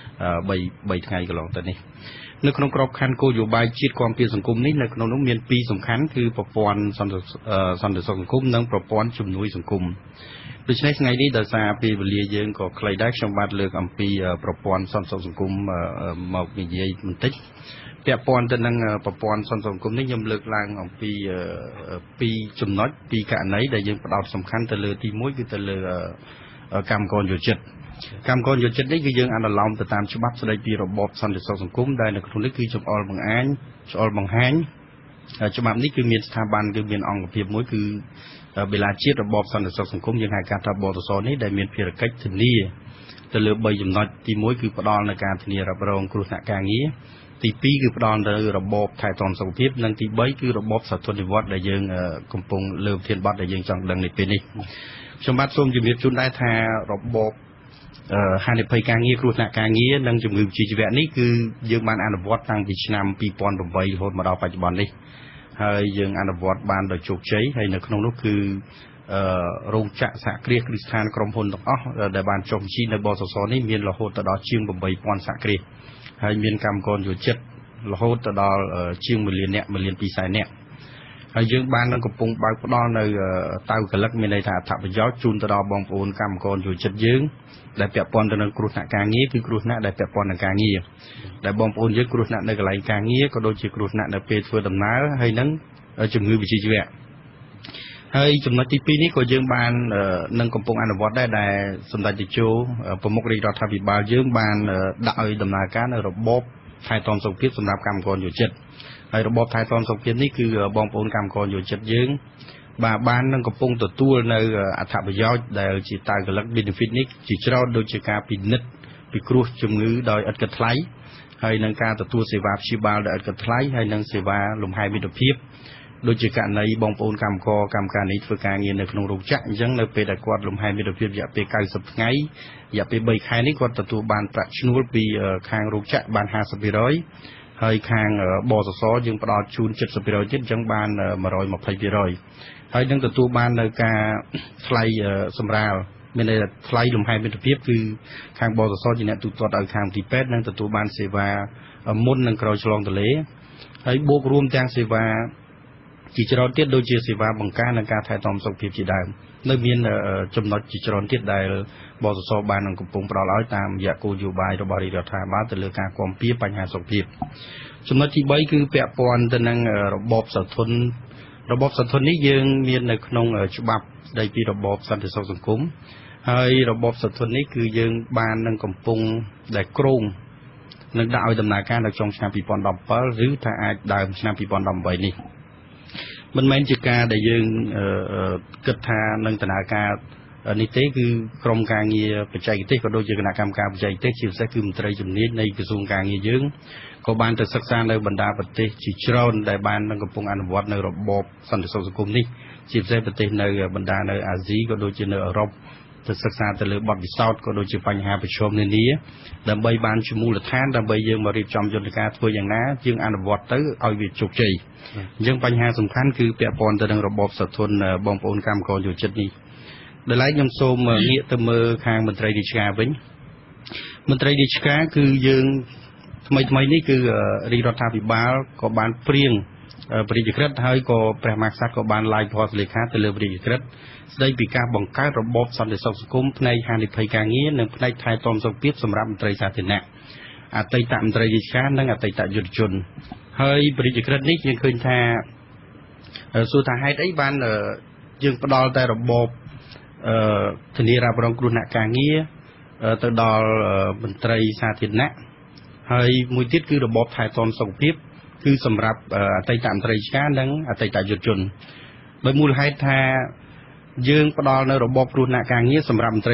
3ថ្ងៃកន្លងទៅនេះនៅក្នុងក្របខ័ណ្ឌគោលនយោបាយជាតិគាំពារសង្គមនេះនៅក្នុងនោះមានពីរសំខាន់គឺប្រព័ន្ធសន្តិសន្តិសុខសង្គមនិងប្រព័ន្ធជំនួយសង្គមដូច្នេះថ្ងៃនេះដោយសារពេលវេលាយើងក៏ខ្លីដែរខ្ញុំបាទលើកអំពីប្រព័ន្ធសន្តិសុខសង្គមមកនិយាយបន្តិចពាក់ព័ន្ធទៅនឹងប្រព័ន្ធសន្តិសុខសង្គមនេះខ្ញុំលើកឡើងអំពីពីរចំណុចពីរករណីដែលយើងផ្ដោតសំខាន់ទៅលើទីមួយគឺទៅលើកម្មករយោជិតកម្មករយោជិតនេះគឺយើងអនុលោមទៅតាមច្បាប់ស្តីពីរបបសន្តិសុខសង្គមដែលនៅក្នុងនេះគឺចំអល់បង្អាញឆ្អល់បង្ហាញច្បាប់នេះគឺមានស្ថាប័នគឺមានអង្គភាពមួយគឺបេឡាជាតិរបបសន្តិសុខសង្គមយើងហៅកាត់ថាបតសនេះដែលមានភារកិច្ចធានាទៅលើបីចំណុចទីមួយគឺផ្ដល់នៅការធានារ៉ាប់រងគ្រោះថ្នាក់ការងារទីពីរគឺផ្ដល់នៅរបបថែទាំសុខភាពនិងទីបីគឺរបបសាធុននិវត្តន៍ដែលយើងកំពុងលើកធានបត់ដែលយើងចង់ដឹងនៅពេលនេះខ្ញុំបាទសូមជម្រាបជូនដែរថារបបហានិភ័យការងារគ្រោះថ្នាក់ការងារនិងជំងឺវិជ្ជាជីវៈនេះគឺយើងបានអនុវត្តតាំងពីឆ្នាំពីរពាន់ប្រាំបីរហូតមកដល់បច្ចុប្បន្ននេះហើយយើងអនុវត្តបានដោយជោគជ័យហើយនៅក្នុងនោះគឺរោងចក្រសហគ្រាសគ្រឹះស្ថានក្រុមហ៊ុនទាំងអស់ដែលបានចុះបញ្ជីនៅបសសនេះមានរហូតដល់ជាងeight thousandសហគ្រាសហើយមានកម្មករយោជិតរហូតដល់ជាងoneលាននាក់oneលានtwoសែននាក់ហើយយើងបាននឹងកំពុងបើកផ្ដល់នៅតៅកលឹកមានន័យថាអត្ថប្រយោជន៍ជូនទៅដល់បងប្អូនកម្មករយោជិតយើងដែលពាក់ព័ន្ធទៅនឹងគ្រោះថ្នាក់ការងារគឺគ្រោះថ្នាក់ដែលពាក់ព័ន្ធនឹងការងារដែលបងប្អូនយើងគ្រោះថ្នាក់នៅកន្លែងការងារក៏ដូចជាគ្រោះថ្នាក់នៅពេលធ្វើដំណើរហើយនឹងជំងឺវិជ្ជាជីវៈហើយចំណុចទីពីរនេះក៏យើងបាននឹងកំពុងអនុវត្តដែរដែលសម្ដេចតេជោប្រមុខរាជរដ្ឋាភិបាលយើងបានដាក់ឲ្យដំណើរការនៅរបបថែទាំសុខភាពសម្រាប់កម្មករយោជិតហើយរបបថែទាំសុខភាពនេះគឺបងប្អូនកម្មករយោជិតយើងបាទបាននឹងកំពុងទទួលនៅអត្ថប្រយោជន៍ដែលជាតៅកលឹក benefit នេះជាច្រើនដូចជាការពិនិត្យពិគ្រោះជំងឺដោយឥតគិតថ្លៃហើយនឹងការទទួលសេវាព្យាបាលដោយឥតគិតថ្លៃហើយនឹងសេវាលំហែមិត្តភាពដូចជាករណីបងប្អូនកម្មករកម្មការនេះធ្វើការងារនៅក្នុងរោងចក្រអញ្ចឹងនៅពេលដែលគាត់លំហែមិត្តភាពរយៈពេលninetyថ្ងៃរយៈពេលthreeខែនេះគាត់ទទួលបានប្រាក់ឈ្នួលពីខាងរោងចក្របានfifty percentហើយខាងបសសយើងផ្ដល់ជូនseventy percentទៀតអញ្ចឹងបានone hundred twenty percentហើយនឹងទទួលបាននៅការថ្លៃសម្រាលមានន័យថាថ្លៃលំហែមិត្តភាពគឺខាងបសសជាអ្នកទូទាត់ឲ្យខាងទីពេទ្យនឹងទទួលបានសេវាមុននិងក្រោយឆ្លងទន្លេហើយបូករួមទាំងសេវាជាច្រើនទៀតដូចជាសេវាបង្ការនិងការថែទាំសុខភាពជាដើមនៅមានចំណុចជាច្រើនទៀតដែលបសសបាននឹងកំពុងផ្ដល់ឲ្យតាមរយៈគោលនយោបាយរបស់រាជរដ្ឋាភិបាលទៅលើការគាំពារបញ្ហាសុខភាពចំណុចទី3គឺពាក់ព័ន្ធទៅនឹងរបបសាធុនរបបសាធុននេះយើងមាននៅក្នុងច្បាប់ស្តីពីរបបសន្តិសុខសង្គមហើយរបបសាធុននេះគឺយើងបាននឹងកំពុងដែលគ្រោងនឹងដាក់ឲ្យដំណើរការនៅក្នុងឆ្នាំtwo thousand seventeenឬថាអាចដើមឆ្នាំtwo thousand eighteenនេះមិនមែនជាការដែលយើងគិតថានឹងដំណើរការនេះទេគឺក្រុមការងារបច្ចេកទេសក៏ដូចជាគណៈកម្មការបច្ចេកទេសជាពិសេសគឺមន្ត្រីជំនាញនៃក្រសួងការងារយើងក៏បានទៅសិក្សានៅបណ្ដាប្រទេសជាច្រើនដែលបាននឹងកំពុងអនុវត្តនៅរបបសន្តិសុខសង្គមនេះជាពិសេសប្រទេសនៅបណ្ដានៅអាស៊ីក៏ដូចជានៅអឺរ៉ុបទៅសិក្សាទៅលើបទពិសោធន៍ក៏ដូចជាបញ្ហាប្រឈមនានាដើម្បីបានជាមូលដ្ឋានដើម្បីយើងមករៀបចំយន្តការធ្វើយ៉ាងណាយើងអនុវត្តទៅឲ្យវាជោគជ័យអញ្ចឹងបញ្ហាសំខាន់គឺពាក់ព័ន្ធទៅនឹងរបបសាធុនបងប្អូនកម្មករយោជិតនេះដែលឡែកខ្ញុំសូមងាកទៅមើលខាងមន្ត្រីរាជការវិញមន្ត្រីរាជការគឺយើងថ្មីថ្មីនេះគឺរាជរដ្ឋាភិបាលក៏បានព្រៀងព្រះរាជក្រឹត្យហើយក៏ព្រះមហាក្សត្រក៏បានឡាយភស្តុលេខាទៅលើព្រះរាជក្រឹត្យស្ដីពីការបង្កើតរបបសន្តិសុខសង្គមផ្នែកហានិភ័យការងារនិងផ្នែកថែទាំសុខភាពសម្រាប់មន្ត្រីសាធារណៈអតីតមន្ត្រីរាជការនិងអតីតយុទ្ធជនហើយព្រះរាជក្រឹត្យនេះយើងឃើញថាសួរថាហេតុអីបានយើងផ្ដល់តែរបបធានារ៉ាប់រងគ្រោះថ្នាក់ការងារទៅដល់មន្ត្រីសាធារណៈហើយមួយទៀតគឺរបបថែទាំសុខភាពគឺសម្រាប់អតីតមន្ត្រីរាជការនិងអតីតយុទ្ធជនដោយមូលហេតុថាយើងផ្ដល់នៅរបបគ្រោះថ្នាក់ការងារសម្រាប់មន្ត្រី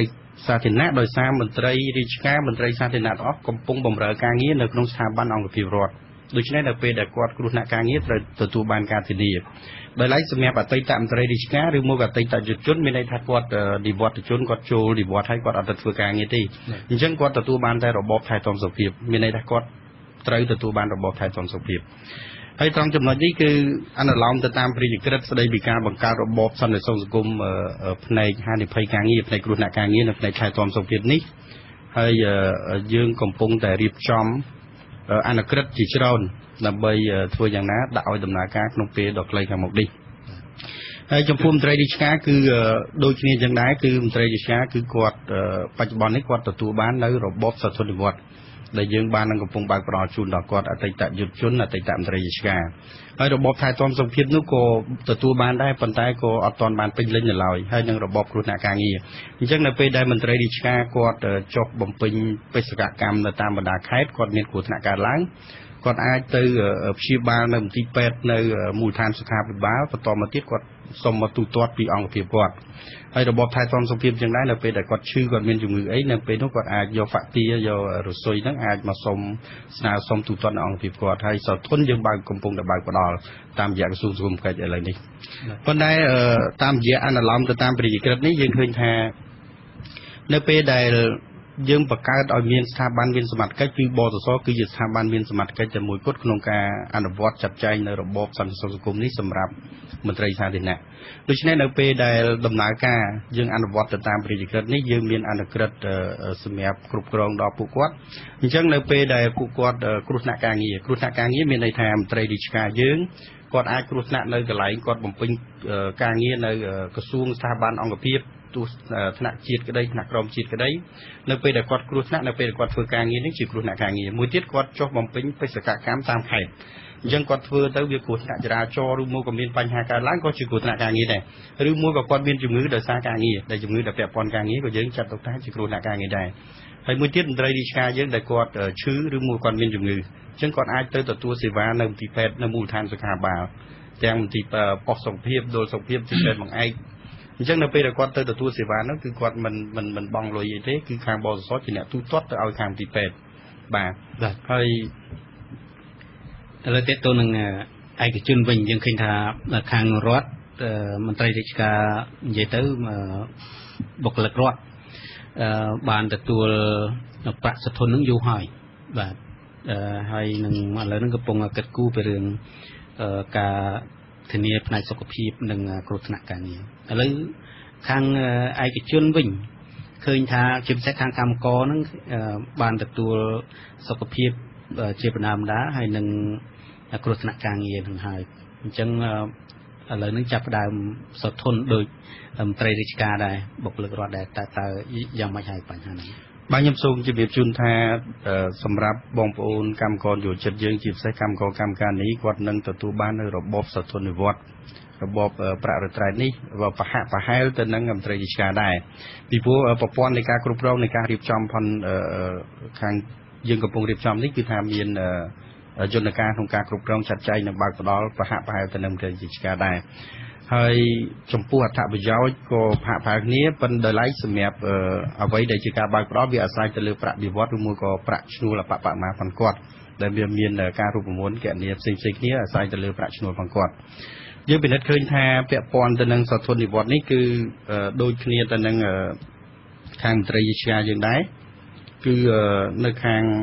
សាធារណៈដោយសារមន្ត្រីរាជការមន្ត្រីសាធារណៈទាំងអស់កំពុងបម្រើការងារនៅក្នុងស្ថាប័នអង្គភាពរដ្ឋដូច្នេះនៅពេលដែលគាត់គ្រោះថ្នាក់ការងារត្រូវទទួលបានការធានាដោយឡែកសម្រាប់អតីតមន្ត្រីរាជការឬមកអតីតយុវជនមានន័យថាគាត់និវត្តជនគាត់ចូលនិវត្តហើយគាត់អត់ទៅធ្វើការងារទេអញ្ចឹងគាត់ទទួលបានតែរបបថែទាំសុខភាពមានន័យថាគាត់ត្រូវទទួលបានរបបថែទាំសុខភាពហើយត្រង់ចំណុចនេះគឺអនុលោមទៅតាមព្រះរាជក្រឹត្យស្តីពីការបង្កើតរបបសន្តិសុខសង្គមផ្នែកហានិភ័យការងារផ្នែកគ្រោះថ្នាក់ការងារនិងផ្នែកថែទាំសុខភាពនេះហើយយើងកំពុងតែរៀបចំអនុក្រឹត្យជាច្រើនដើម្បីធ្វើយ៉ាងណាដាក់ឲ្យដំណើរការក្នុងពេលដ៏ខ្លីខាងមុខនេះហើយចំពោះមន្ត្រីរាជការគឺដូចគ្នាយ៉ាងដែរគឺមន្ត្រីរាជការគឺគាត់បច្ចុប្បន្ននេះគាត់ទទួលបាននៅរបបសធននិវត្តន៍ដែលយើងបាននឹងកំពុងបើកផ្ដល់ជូនដល់គាត់អតីតយុវជនអតីតមន្ត្រីរាជការហើយរបបថែទាំសុខភាពនោះក៏ទទួលបានដែរប៉ុន្តែក៏អត់ទាន់បានពេញលេញនៅឡើយហើយនឹងរបបគ្រោះថ្នាក់ការងារអញ្ចឹងនៅពេលដែលមន្ត្រីរាជការគាត់ចុះបំពេញបេសកកម្មនៅតាមបណ្ដាខេត្តគាត់មានគ្រោះថ្នាក់កើតឡើងគាត់អាចទៅព្យាបាលនៅមន្ទីរពេទ្យនៅមូលដ្ឋានសុខាភិបាលបន្តមកទៀតគាត់សុំមកទូទាត់ពីអង្គភាពគាត់ហើយរបបថែទាំសុខភាពចឹងដែរនៅពេលដែលគាត់ឈឺគាត់មានជំងឺអីនៅពេលនោះគាត់អាចយកហ្វាក់ទាយករស៊ុយហ្នឹងអាចមកសុំស្នើសុំទូទាត់នៅអង្គភាពគាត់ហើយសោធនយើងបើកកំពុងតែបើកផ្ដល់តាមរយៈក្រសួងសង្គមកិច្ចឥឡូវនេះប៉ុន្តែតាមរយៈអនុលោមទៅតាមព្រះរាជក្រឹត្យនេះយើងឃើញថានៅពេលដែលយើងបង្កើតឲ្យមានស្ថាប័នមានសមត្ថកិច្ចគឺបសសគឺជាស្ថាប័នមានសមត្ថកិច្ចតែមួយគត់ក្នុងការអនុវត្តចាត់ចែងនៅរបបសន្តិសុខសង្គមនេះសម្រាប់មន្ត្រីសាធារណៈដូច្នេះនៅពេលដែលដំណើរការយើងអនុវត្តទៅតាមព្រះរាជក្រឹត្យនេះយើងមានអនុក្រឹត្យសម្រាប់គ្រប់គ្រងដល់ពួកគាត់អញ្ចឹងនៅពេលដែលពួកគាត់គ្រោះថ្នាក់ការងារគ្រោះថ្នាក់ការងារមានន័យថាមន្ត្រីរាជការយើងគាត់អាចគ្រោះថ្នាក់នៅកន្លែងគាត់បំពេញការងារនៅក្រសួងស្ថាប័នអង្គភាពទស្សថ្នាក់ជាតិក្តីថ្នាក់ក្រមជាតិក្តីនៅពេលដែលគាត់គ្រោះថ្នាក់នៅពេលដែលគាត់ធ្វើការងារនេះជាគ្រោះថ្នាក់ការងារមួយទៀតគាត់ចុះបំពេញបេសកកម្មតាមខេត្តអញ្ចឹងគាត់ធ្វើទៅវាគ្រោះថ្នាក់ចរាចរណ៍ឬមកក៏មានបញ្ហាកើតឡើងក៏ជាគ្រោះថ្នាក់ការងារដែរឬមួយក៏គាត់មានជំងឺដោយសារការងារដែលជំងឺដែលពាក់ព័ន្ធការងារក៏យើងចាត់ទុកថាជាគ្រោះថ្នាក់ការងារដែរហើយមួយទៀតមន្ត្រីរាជការយើងដែលគាត់ឈឺឬមួយគាត់មានជំងឺអញ្ចឹងគាត់អាចទៅទទួលសេវានៅមន្ទីរពេទ្យនៅមូលដ្ឋានសុខាភិបាលទាំងមន្ទីរប៉ុស្តិ៍សុខភាពដុលសុខភាពទីពេទ្យបង្អែកអញ្ចឹងនៅពេលដែលគាត់ទៅទទួលសេវានោះគឺគាត់មិនមិនមិនបង់លុយអីទេគឺខាងបសសជាអ្នកទូទាត់ទៅឲ្យខាងទីពេទ្យបាទហើយឥឡូវទៀតទៅនឹងឯកជនវិញយើងឃើញថាខាងរដ្ឋមន្ត្រីរាជការនិយាយទៅបុគ្គលិករដ្ឋបានទទួលប្រាក់សធននឹងយូរហើយបាទហើយនឹងឥឡូវហ្នឹងកំពុងគិតគូរពីរឿងការធានាផ្នែកសុខភាពនិងគ្រោះថ្នាក់ការងារឥឡូវខាងឯកជនវិញឃើញថាជាពិសេសខាងកម្មករហ្នឹងបានទទួលសុខភាពជាបណ្ដាបណ្ដាហើយនឹងគ្រោះថ្នាក់ការងារនឹងហើយអញ្ចឹងឥឡូវហ្នឹងចាប់ផ្ដើមសធនដោយមន្ត្រីរាជការដែរបុគ្គលិករដ្ឋដែរតើតើយ៉ាងម៉េចហើយបញ្ហាហ្នឹងបាទខ្ញុំសូមជម្រាបជូនថាសម្រាប់បងប្អូនកម្មករយោជិតយើងជាពិសេសកម្មករកម្មការនេះគាត់នឹងទទួលបាននៅរបបសធននិវត្តន៍របបប្រាក់រត្រែតនេះប្រហាក់ប្រហែលទៅនឹងមន្ត្រីរាជការដែរពីព្រោះប្រព័ន្ធនៃការគ្រប់គ្រងនៃការរៀបចំផនខាងយើងកំពុងរៀបចំនេះគឺថាមានយន្តការក្នុងការគ្រប់គ្រងចាត់ចែងនិងបើកផ្ដល់ប្រហាក់ប្រហែលទៅនឹងមន្ត្រីរាជការដែរហើយចំពោះអត្ថប្រយោជន៍ក៏ផាកផាកគ្នាប៉ុន្តែដោយឡែកសម្រាប់អ្វីដែលជាការបើកផ្ដល់វាអាស្រ័យទៅលើប្រាក់បៀវត្សឬមួយក៏ប្រាក់ឈ្នួលអបបមាផងគាត់ដែលវាមានការរូបមន្តគណនាផ្សេងផ្សេងគ្នាអាស្រ័យទៅលើប្រាក់ឈ្នួលផងគាត់យើងពិនិត្យឃើញថាពាក់ព័ន្ធទៅនឹងសធននិវត្តន៍នេះគឺដូចគ្នាទៅនឹងខាងមន្ត្រីរាជការយើងដែរគឺនៅខាង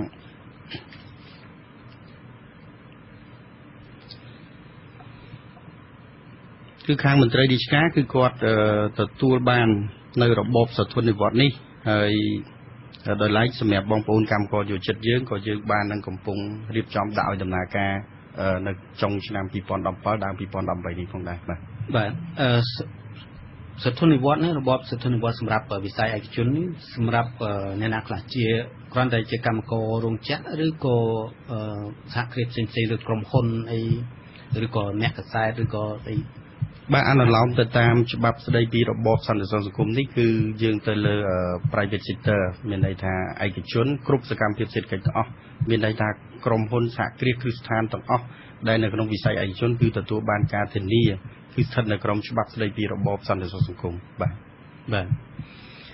គឺខាងមន្ត្រីរាជការគឺគាត់ទទួលបាននៅរបបសធននិវត្តន៍នេះហើយដោយឡែកសម្រាប់បងប្អូនកម្មករយោជិតយើងក៏យើងបាននឹងកំពុងរៀបចំដាក់ឲ្យដំណើរការនៅចុងឆ្នាំពីរពាន់ដប់ប្រាំដើមពីរពាន់ដប់ប្រាំនេះផងដែរបាទបាទសធននិវត្តន៍នេះរបបសធននិវត្តន៍សម្រាប់វិស័យឯកជននេះសម្រាប់អ្នកណាខ្លះជាគ្រាន់តែជាកម្មកររោងចក្រឬក៏សហគ្រាសផ្សេងៗឬក្រុមហ៊ុនអីឬក៏អ្នកកសែតឬក៏អីបាទអនុលោមទៅតាមច្បាប់ស្តីពីរបបសន្តិសុខសង្គមនេះគឺយើងទៅលើ private sector មានន័យថាឯកជនគ្រប់សកម្មភាពសេដ្ឋកិច្ចទាំងអស់មានន័យថាក្រុមហ៊ុនសហគ្រាសគ្រឹះស្ថានទាំងអស់ដែលនៅក្នុងវិស័យឯកជនគឺទទួលបានការធានាគឺស្ថិតនៅក្នុងច្បាប់ស្តីពីរបបសន្តិសុខសង្គមបាទបាទអ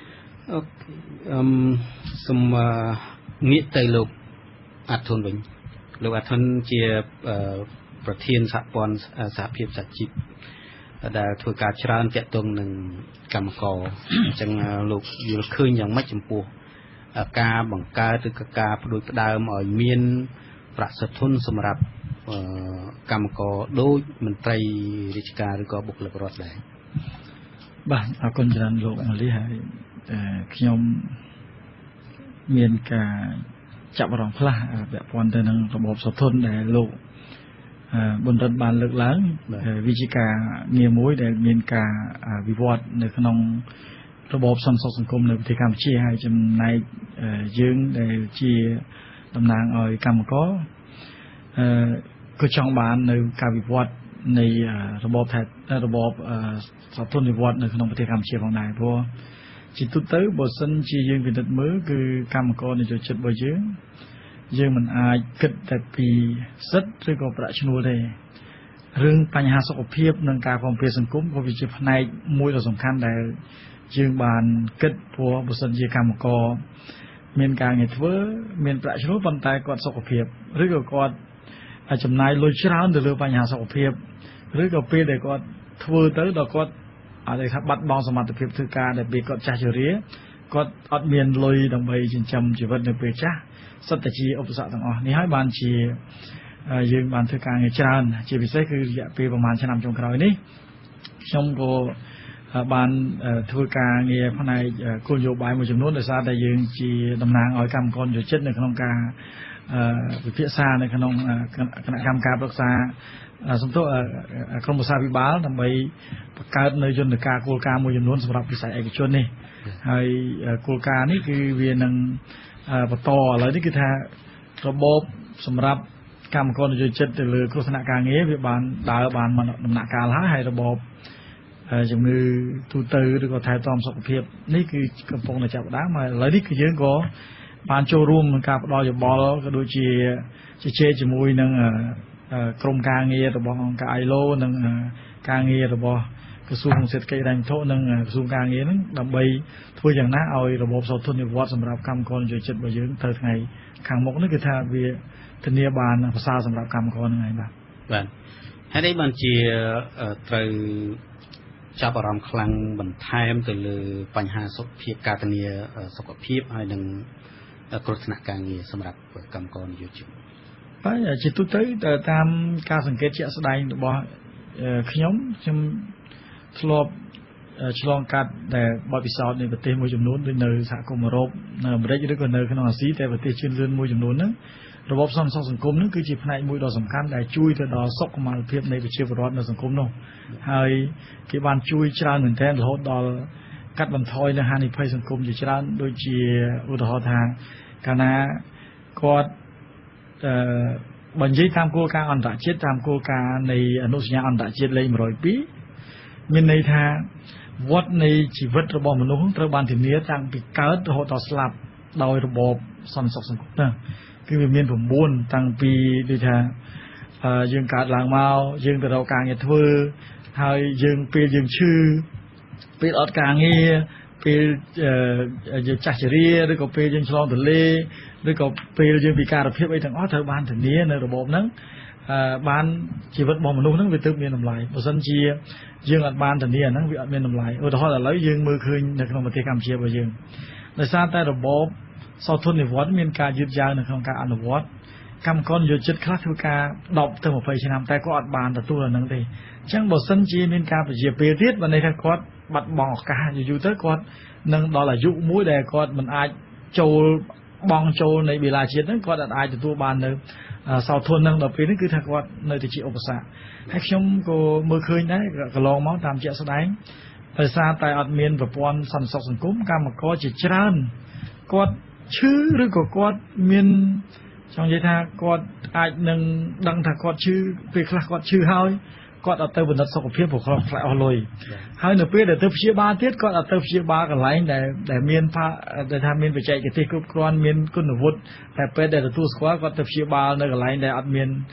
អូខេអឹមសូមងាកទៅលោកអាធុនវិញលោកអាធុនជាប្រធានសហព័ន្ធសហភាពសហជីពដែលធ្វើការច្រើនទាក់ទងនឹងកម្មករអញ្ចឹងលោកយល់ឃើញយ៉ាងម៉េចចំពោះការបង្កើតឬក៏ការផ្ដួចផ្ដើមឲ្យមានប្រាក់សន្ធុនសម្រាប់កម្មករដូចមន្ត្រីរាជការឬក៏បុគ្គលិករដ្ឋដែរបាទអរគុណច្រើនលោកអាលីហើយខ្ញុំមានការចាប់អារម្មណ៍ខ្លះពាក់ព័ន្ធទៅនឹងរបបសន្ធុនដែលលោកបណ្ឌិតបានលើកឡើងវិជាការងារមួយដែលមានការវិវត្តនៅក្នុងរបបសន្តិសុខសង្គមនៅប្រទេសកម្ពុជាហើយចំណែកយើងដែលជាតំណាងឲ្យកម្មករអឺក៏ចង់បាននៅការវិវត្តនៃរបបរបបសន្ធុនវិវត្តនៅក្នុងប្រទេសកម្ពុជាផងដែរព្រោះជាទូទៅបើសិនជាយើងពិនិត្យមើលគឺកម្មករនយោជិតរបស់យើងយើងមិនអាចគិតតែពីសិទ្ធិឬក៏ប្រាក់ឈ្នួលទេរឿងបញ្ហាសុខភាពនិងការគាំពារសង្គមក៏វាជាផ្នែកមួយដ៏សំខាន់ដែលយើងបានគិតព្រោះបើសិនជាកម្មករមានការងារធ្វើមានប្រាក់ឈ្នួលប៉ុន្តែគាត់សុខភាពឬក៏គាត់ចំណាយលុយច្រើនទៅលើបញ្ហាសុខភាពឬក៏ពេលដែលគាត់ធ្វើទៅដល់គាត់អាចថាបាត់បង់សមត្ថភាពធ្វើការដែលពេលគាត់ចាស់ជរាគាត់អត់មានលុយដើម្បីចិញ្ចឹមជីវិតនៅពេលចាស់សិតតែជាឧបសគ្គទាំងអស់នេះហើយបានជាយើងបានធ្វើការងារច្រើនជាពិសេសគឺរយៈពេលប្រហែលឆ្នាំចុងក្រោយនេះខ្ញុំក៏បានធ្វើការងារផ្នែកគោលនយោបាយមួយចំនួនដោយសារតែយើងជាតំណាងឲ្យកម្មករយោជិតនៅក្នុងការវិភាសានៅក្នុងគណៈកម្មការប្រឹក្សាសំទោសក្រុមប្រឹក្សាវិបាលដើម្បីបង្កើតនៅយន្តការគោលការណ៍មួយចំនួនសម្រាប់វិស័យឯកជននេះហើយគោលការណ៍នេះគឺវានឹងបន្តឥឡូវនេះគឺថារបបសម្រាប់កម្មករនយោជិតទៅលើគ្រោះថ្នាក់ការងារវាបានដើរបានដំណាក់កាលហើយហើយរបបជំងឺទូទៅឬក៏ថែទាំសុខភាពនេះគឺកំពុងតែចាប់ផ្ដើមហើយឥឡូវនេះគឺយើងក៏បានចូលរួមក្នុងការផ្ដល់យោបល់ក៏ដូចជាជជែកជាមួយនឹងក្រុមការងាររបស់អង្គការ I L O និងការងាររបស់ក្រសួងសេដ្ឋកិច្ចហិរញ្ញវត្ថុនិងក្រសួងការងារហ្នឹងដើម្បីធ្វើយ៉ាងណាឲ្យរបបសោធននិវត្តសម្រាប់កម្មករនយោជិតរបស់យើងទៅថ្ងៃខាងមុខនេះគឺថាវាធានាបានប្រសើរសម្រាប់កម្មករហ្នឹងហើយបាទបាទហើយនេះបានជាត្រូវចាប់អារម្មណ៍ខ្លាំងបន្ថែមទៅលើបញ្ហាសុខភាពការធានាសុខភាពហើយនឹងគ្រោះថ្នាក់ការងារសម្រាប់កម្មករនយោជិតបាទជាទូទៅតាមការសង្កេតជាក់ស្ដែងរបស់ខ្ញុំខ្ញុំធ្លាប់ឆ្លងកាត់ដែលបទពិសោធន៍នៃប្រទេសមួយចំនួនដូចនៅសហគមន៍អឺរ៉ុបនៅអាមេរិកឬក៏នៅក្នុងអាស៊ីតែប្រទេសជឿនលឿនមួយចំនួនហ្នឹងរបបសន្តិសុខសង្គមហ្នឹងគឺជាផ្នែកមួយដ៏សំខាន់ដែលជួយទៅដល់សុខុមាលភាពនៃប្រជាពលរដ្ឋនៅសង្គមនោះហើយគេបានជួយច្រើនមែនទែនរហូតដល់កាត់បន្ថយនៅហានិភ័យសង្គមជាច្រើនដូចជាឧទាហរណ៍ថាកាលណាគាត់អឺបើនិយាយតាមគោលការណ៍អន្តរជាតិតាមគោលការណ៍នៃអនុសញ្ញាអន្តរជាតិលេខmột không haiមានន័យថាវដ្តនៃជីវិតរបស់មនុស្សត្រូវបានធានាតាំងពីកើតរហូតដល់ស្លាប់ដោយរបបសន្តិសុខសង្គមណាគឺវាមានnineតាំងពីដូចថាយើងកើតឡើងមកយើងទៅរកការងារធ្វើហើយយើងពេលយើងឈឺពេលអត់ការងារពេលយើងចាស់ជរាឬក៏ពេលយើងឆ្លងទន្លេឬក៏ពេលយើងពិការភាពអីទាំងអស់ត្រូវបានធានានៅរបបហ្នឹងបានជីវិតរបស់មនុស្សហ្នឹងវាទើបមានតម្លៃបើមិនជាយើងអត់បានធានាអាហ្នឹងវាអត់មានតម្លៃឧទាហរណ៍ឥឡូវយើងមើលឃើញនៅក្នុងប្រទេសកម្ពុជារបស់យើងដោយសារតែរបបសោធននិវត្តមានការយឺតយ៉ាវនៅក្នុងការអនុវត្តកម្មករនយោជិតខ្លះធ្វើការtenទៅtwentyឆ្នាំតែគាត់អត់បានទទួលអាហ្នឹងទេអញ្ចឹងបើសិនជាមានការពជាពេលទៀតបើន័យថាគាត់បាត់បង់ឱកាសយូរទៅគាត់នឹងដល់អាយុមួយដែលគាត់មិនអាចចូលបងចូលនៃបេឡាជាតិហ្នឹងគាត់អាចទទួលបាននៅសោធនហ្នឹងដល់ពេលនេះគឺថាគាត់នៅតែជាឧបសគ្គហើយខ្ញុំក៏មើលឃើញដែរកន្លងមកតាមជាក់ស្ដែងដោយសារតែអត់មានប្រព័ន្ធសន្តិសុខសង្គមកម្មករជាច្រើនគាត់ឈឺឬក៏គាត់មានចង់និយាយថាគាត់អាចនឹងដឹងថាគាត់ឈឺពេលខ្លះគាត់ឈឺហើយគាត់អត់ទៅពិនិត្យសុខភាពព្រោះគាត់ខ្លាចអស់លុយហើយនៅពេលដែលទៅព្យាបាលទៀតគាត់អត់ទៅព្យាបាលកន្លែងដែលដែលមានដែលថាមានបច្ចេកទេសគ្រប់គ្រាន់មានគុណវុឌ្ឍតែពេលដែលទទួលស្គាល់គាត់ទៅព្យាបាលនៅកន្លែងដែលអត់មាន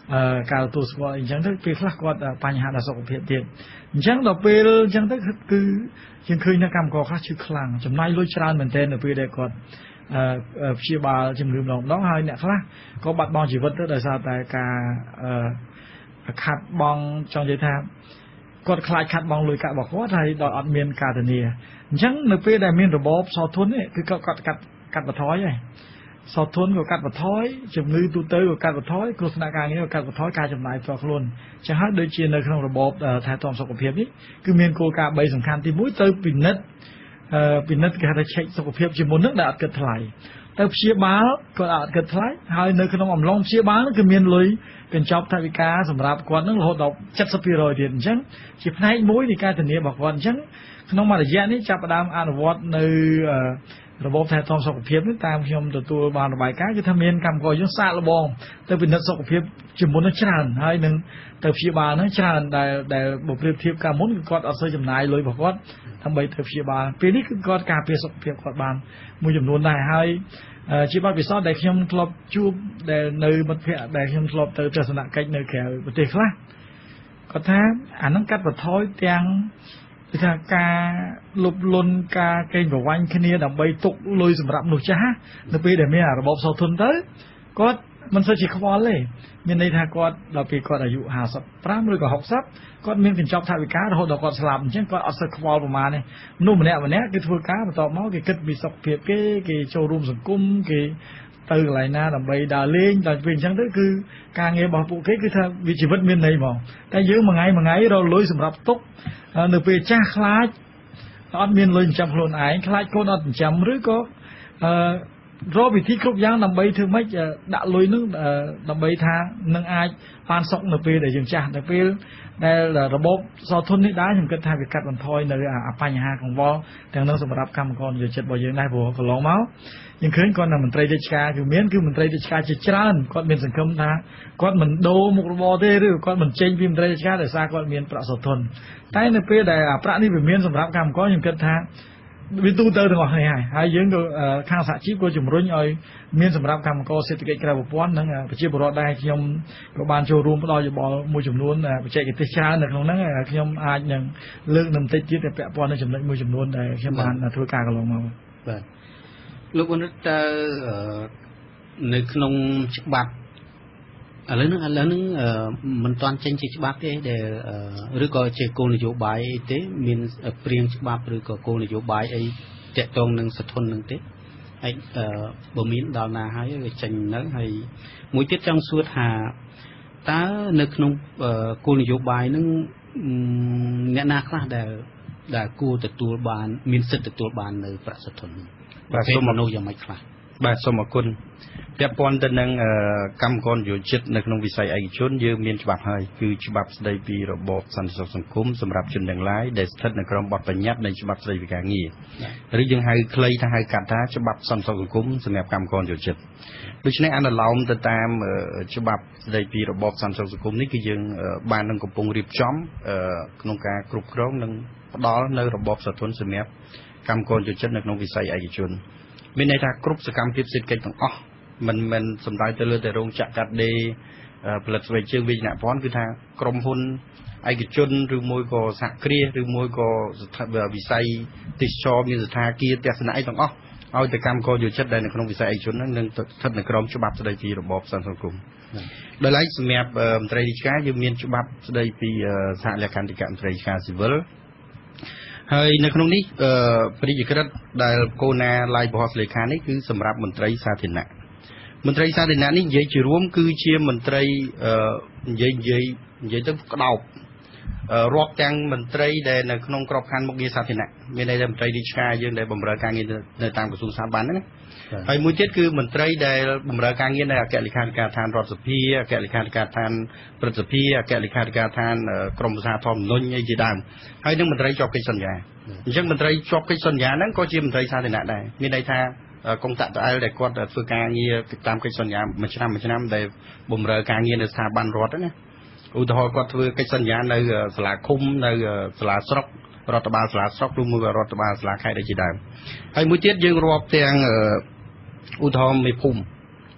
ការទទួលស្គាល់អញ្ចឹងទៅពេលខ្លះគាត់បញ្ហាដល់សុខភាពទៀតអញ្ចឹងដល់ពេលអញ្ចឹងទៅគឺយើងឃើញនៅកម្មករខ្លះឈឺខ្លាំងចំណាយលុយច្រើនមែនទែននៅពេលដែលគាត់ព្យាបាលជំងឺម្ដងម្ដងហើយអ្នកខ្លះក៏បាត់បង់ជីវិតទៅដោយសារតែការខាត់បងចង់និយាយថាគាត់ខ្លាចខាត់បងលុយកាក់របស់គាត់ហើយដល់អត់មានការធានាអញ្ចឹងនៅពេលដែលមានរបបសោធននេះគឺគាត់កាត់កាត់បន្ថយហើយសោធនក៏កាត់បន្ថយជំងឺទូទៅក៏កាត់បន្ថយគ្រោះថ្នាក់ការងារក៏កាត់បន្ថយការចំណាយផ្ទាល់ខ្លួនអញ្ចឹងហើយដូចជានៅក្នុងរបបថែទាំសុខភាពនេះគឺមានគោលការណ៍បីសំខាន់ទីមួយទៅពិនិត្យពិនិត្យគេហៅថា check សុខភាពជាមុននឹងដែលអត់គិតថ្លៃទៅព្យាបាលក៏អត់គិតថ្លៃហើយនៅក្នុងអំឡុងព្យាបាលគឺមានលុយកញ្ចប់ថវិកាសម្រាប់គាត់នឹងរហូតដល់เจ็ดสิบเปอร์เซ็นต์ ទៀតអញ្ចឹងជាផ្នែកមួយនៃការធានារបស់គាត់អញ្ចឹងក្នុងមួយរយៈនេះចាប់ផ្ដើមអនុវត្តនៅរបបថែទាំសុខភាពនេះតាមខ្ញុំទទួលបានរបាយការណ៍គឺថាមានកម្មករយើងសាកល្បងទៅពិនិត្យសុខភាពជាមុននឹងច្រើនហើយនឹងទៅព្យាបាលនឹងច្រើនដែលដែលបើប្រៀបធៀបកាលមុនគឺគាត់អត់សូវចំណាយលុយរបស់គាត់ដើម្បីទៅព្យាបាលពេលនេះគឺគាត់ការពារសុខភាពគាត់បានមួយចំនួនដែរហើយជាបទពិសោធន៍ដែលខ្ញុំធ្លាប់ជួបដែលនៅមិត្តភ័ក្តិដែលខ្ញុំធ្លាប់ទៅទស្សនកិច្ចនៅក្រៅប្រទេសខ្លះគាត់ថាអានឹងកាត់បន្ថយទាំងគឺថាការលុបលន់ការកេងប្រវ័ញ្ចគ្នាដើម្បីទុកលុយសម្រាប់មនុស្សចាស់នៅពេលដែលមានរបបសោធនទៅគាត់មិនសូវជាខ្វល់ទេមានន័យថាគាត់ដល់ពេលគាត់អាយុห้าสิบห้าឬក៏หกสิบគាត់មានកញ្ចប់ថវិការហូតដល់គាត់ស្លាប់អញ្ចឹងគាត់អត់សូវខ្វល់ប្រមាណទេមនុស្សម្នាក់ម្នាក់គេធ្វើការបន្ទាប់មកគេគិតពីសុខភាពគេគេចូលរួមសង្គមគេទៅកន្លែងណាដើម្បីដើរលេងដល់ពេលអញ្ចឹងទៅគឺការងាររបស់ពួកគេគឺថាវាជីវិតមានន័យហ្មងតែយើងមួយថ្ងៃមួយថ្ងៃរកលុយសម្រាប់ទុកនៅពេលចាស់ខ្លាចអត់មានលុយចិញ្ចឹមខ្លួនឯងខ្លាចកូនអត់ចិញ្ចឹមឬក៏អឺរកវិធីគ្រប់យ៉ាងដើម្បីធ្វើម៉េចដាក់លុយនឹងដើម្បីថានឹងអាចបានសុខនៅពេលដែលយើងចាស់នៅពេលដែលរបបសោធននេះដែរខ្ញុំគិតថាវាកាត់បន្ថយនៅបញ្ហាកង្វល់ទាំងនឹងសម្រាប់កម្មករនិយោជិតរបស់យើងដែរព្រោះកន្លងមកយើងឃើញគាត់នៅមន្ត្រីរាជការគឺមានគឺមន្ត្រីរាជការជាច្រើនគាត់មានសង្ឃឹមថាគាត់មិនដូរមុខរបរទេឬគាត់មិនចេញពីមន្ត្រីរាជការដោយសារគាត់មានប្រាក់សោធនតែនៅពេលដែលប្រាក់នេះវាមានសម្រាប់កម្មករខ្ញុំគិតថាវាទូទៅទាំងអស់គ្នាហើយហើយយើងក៏ខាងសហជីពក៏ជំរុញឲ្យមានសម្រាប់កម្មករសេដ្ឋកិច្ចក្រៅប្រព័ន្ធនិងប្រជាពលរដ្ឋដែរខ្ញុំក៏បានចូលរួមផ្ដល់យោបល់មួយចំនួនបច្ចេកទេសច្រើននៅក្នុងហ្នឹងខ្ញុំអាចនឹងលើកនឹងបន្តិចទៀតពាក់ព័ន្ធនឹងចំណុចមួយចំនួនដែលខ្ញុំបានធ្វើការកន្លងមកបាទលោកអនុតើនៅក្នុងច្បាប់ឥឡូវហ្នឹងឥឡូវហ្នឹងមិនទាន់ចេញជាច្បាប់ទេដែលឬក៏ជាគោលនយោបាយអីទេមានព្រៀងច្បាប់ឬក៏គោលនយោបាយអីតាក់ទងនឹងសធននឹងទេហើយបើមានដល់ណាហើយវាចេញនៅហើយមួយទៀតចង់សួរថាតើនៅក្នុងគោលនយោបាយហ្នឹងអ្នកណាខ្លះដែលដែលគួរទទួលបានមានសិទ្ធិទទួលបាននៅប្រាក់សធនបាទសូមអនុញ្ញាតយ៉ាងម៉េចខ្លះបាទសូមអរគុណពាក់ព័ន្ធទៅនឹងកម្មករនិយោជិតនៅក្នុងវិស័យឯកជនយើងមានច្បាប់ហើយគឺច្បាប់ស្តីពីរបបសន្តិសុខសង្គមសម្រាប់ជនទាំងឡាយដែលស្ថិតនៅក្រោមបទបញ្ញត្តិនៃច្បាប់ស្តីពីការងារឬយើងហៅខ្លីថាហៅកាត់ថាច្បាប់សន្តិសុខសង្គមសម្រាប់កម្មករនិយោជិតដូច្នេះអនុលោមទៅតាមច្បាប់ស្តីពីរបបសន្តិសុខសង្គមនេះគឺយើងបាននឹងកំពុងរៀបចំក្នុងការគ្រប់គ្រងនិងផ្ដល់នៅរបបសធនសម្រាប់កម្មករនិយោជិតនៅក្នុងវិស័យឯកជនមានន័យថាគ្រប់សកម្មភាពសេដ្ឋកិច្ចទាំងអស់មិនមិនសំដៅទៅលើតែរោងចក្រកាត់ដេរផលិតស្បែកជើងវិជ្ជាភ័ណ្ឌគឺថាក្រុមហ៊ុនឯកជនឬមួយក៏សហគ្រាសឬមួយក៏វិស័យទេសចរមានស្ថានភាពទស្សនៈអីទាំងអស់ឲ្យទៅកម្មករនិយោជិតដែលនៅក្នុងវិស័យឯកជនហ្នឹងនឹងស្ថិតនៅក្រោមច្បាប់ស្តីពីរបបសន្តិសង្គមដោយឡែកសម្រាប់មន្ត្រីរាជការយើងមានច្បាប់ស្តីពីសហលក្ខន្តិកៈមន្ត្រីរាជការស៊ីវិលហើយនៅក្នុងនេះព្រះរាជក្រឹត្យដែលកូណាឡាយបហស្លេខានេះគឺសម្រាប់មន្ត្រីសាធារណៈមន្ត្រីសាធារណៈនេះនិយាយជារួមគឺជាមន្ត្រីនិយាយនិយាយនិយាយទៅក្តោបរាប់ទាំងមន្ត្រីដែលនៅក្នុងក្របខ័ណ្ឌមុខងារសាធារណៈមានន័យថាមន្ត្រីរាជការយើងដែលបម្រើការងារនៅតាមក្រសួងស្ថាប័នហ្នឹងណាហើយមួយទៀតគឺមន្ត្រីដែលបម្រើការងារនៅអគ្គលេខាធិការឋានរដ្ឋសភាអគ្គលេខាធិការឋានព្រឹទ្ធសភាអគ្គលេខាធិការឋានក្រមប្រសាធម្មនុញ្ញអីជាដើមហើយនឹងមន្ត្រីជាប់កិច្ចសន្យាអញ្ចឹងមន្ត្រីជាប់កិច្ចសន្យាហ្នឹងក៏ជាមន្ត្រីសាធារណៈដែរមានន័យថាកងតតអែលដែលគាត់ធ្វើការងារតាមកិច្ចសន្យាមួយឆ្នាំមួយឆ្នាំដែលបម្រើការងារនៅស្ថាប័នរដ្ឋណាឧទាហរណ៍គាត់ធ្វើកិច្ចសន្យានៅសាលាឃុំនៅសាលាស្រុករដ្ឋបាលសាលាស្រុកឬមួយក៏រដ្ឋបាលសាលាខេត្តអីជាដើមហើយមួយទៀតយើងរាប់ទាំងឧទាហរណ៍មេភូមិ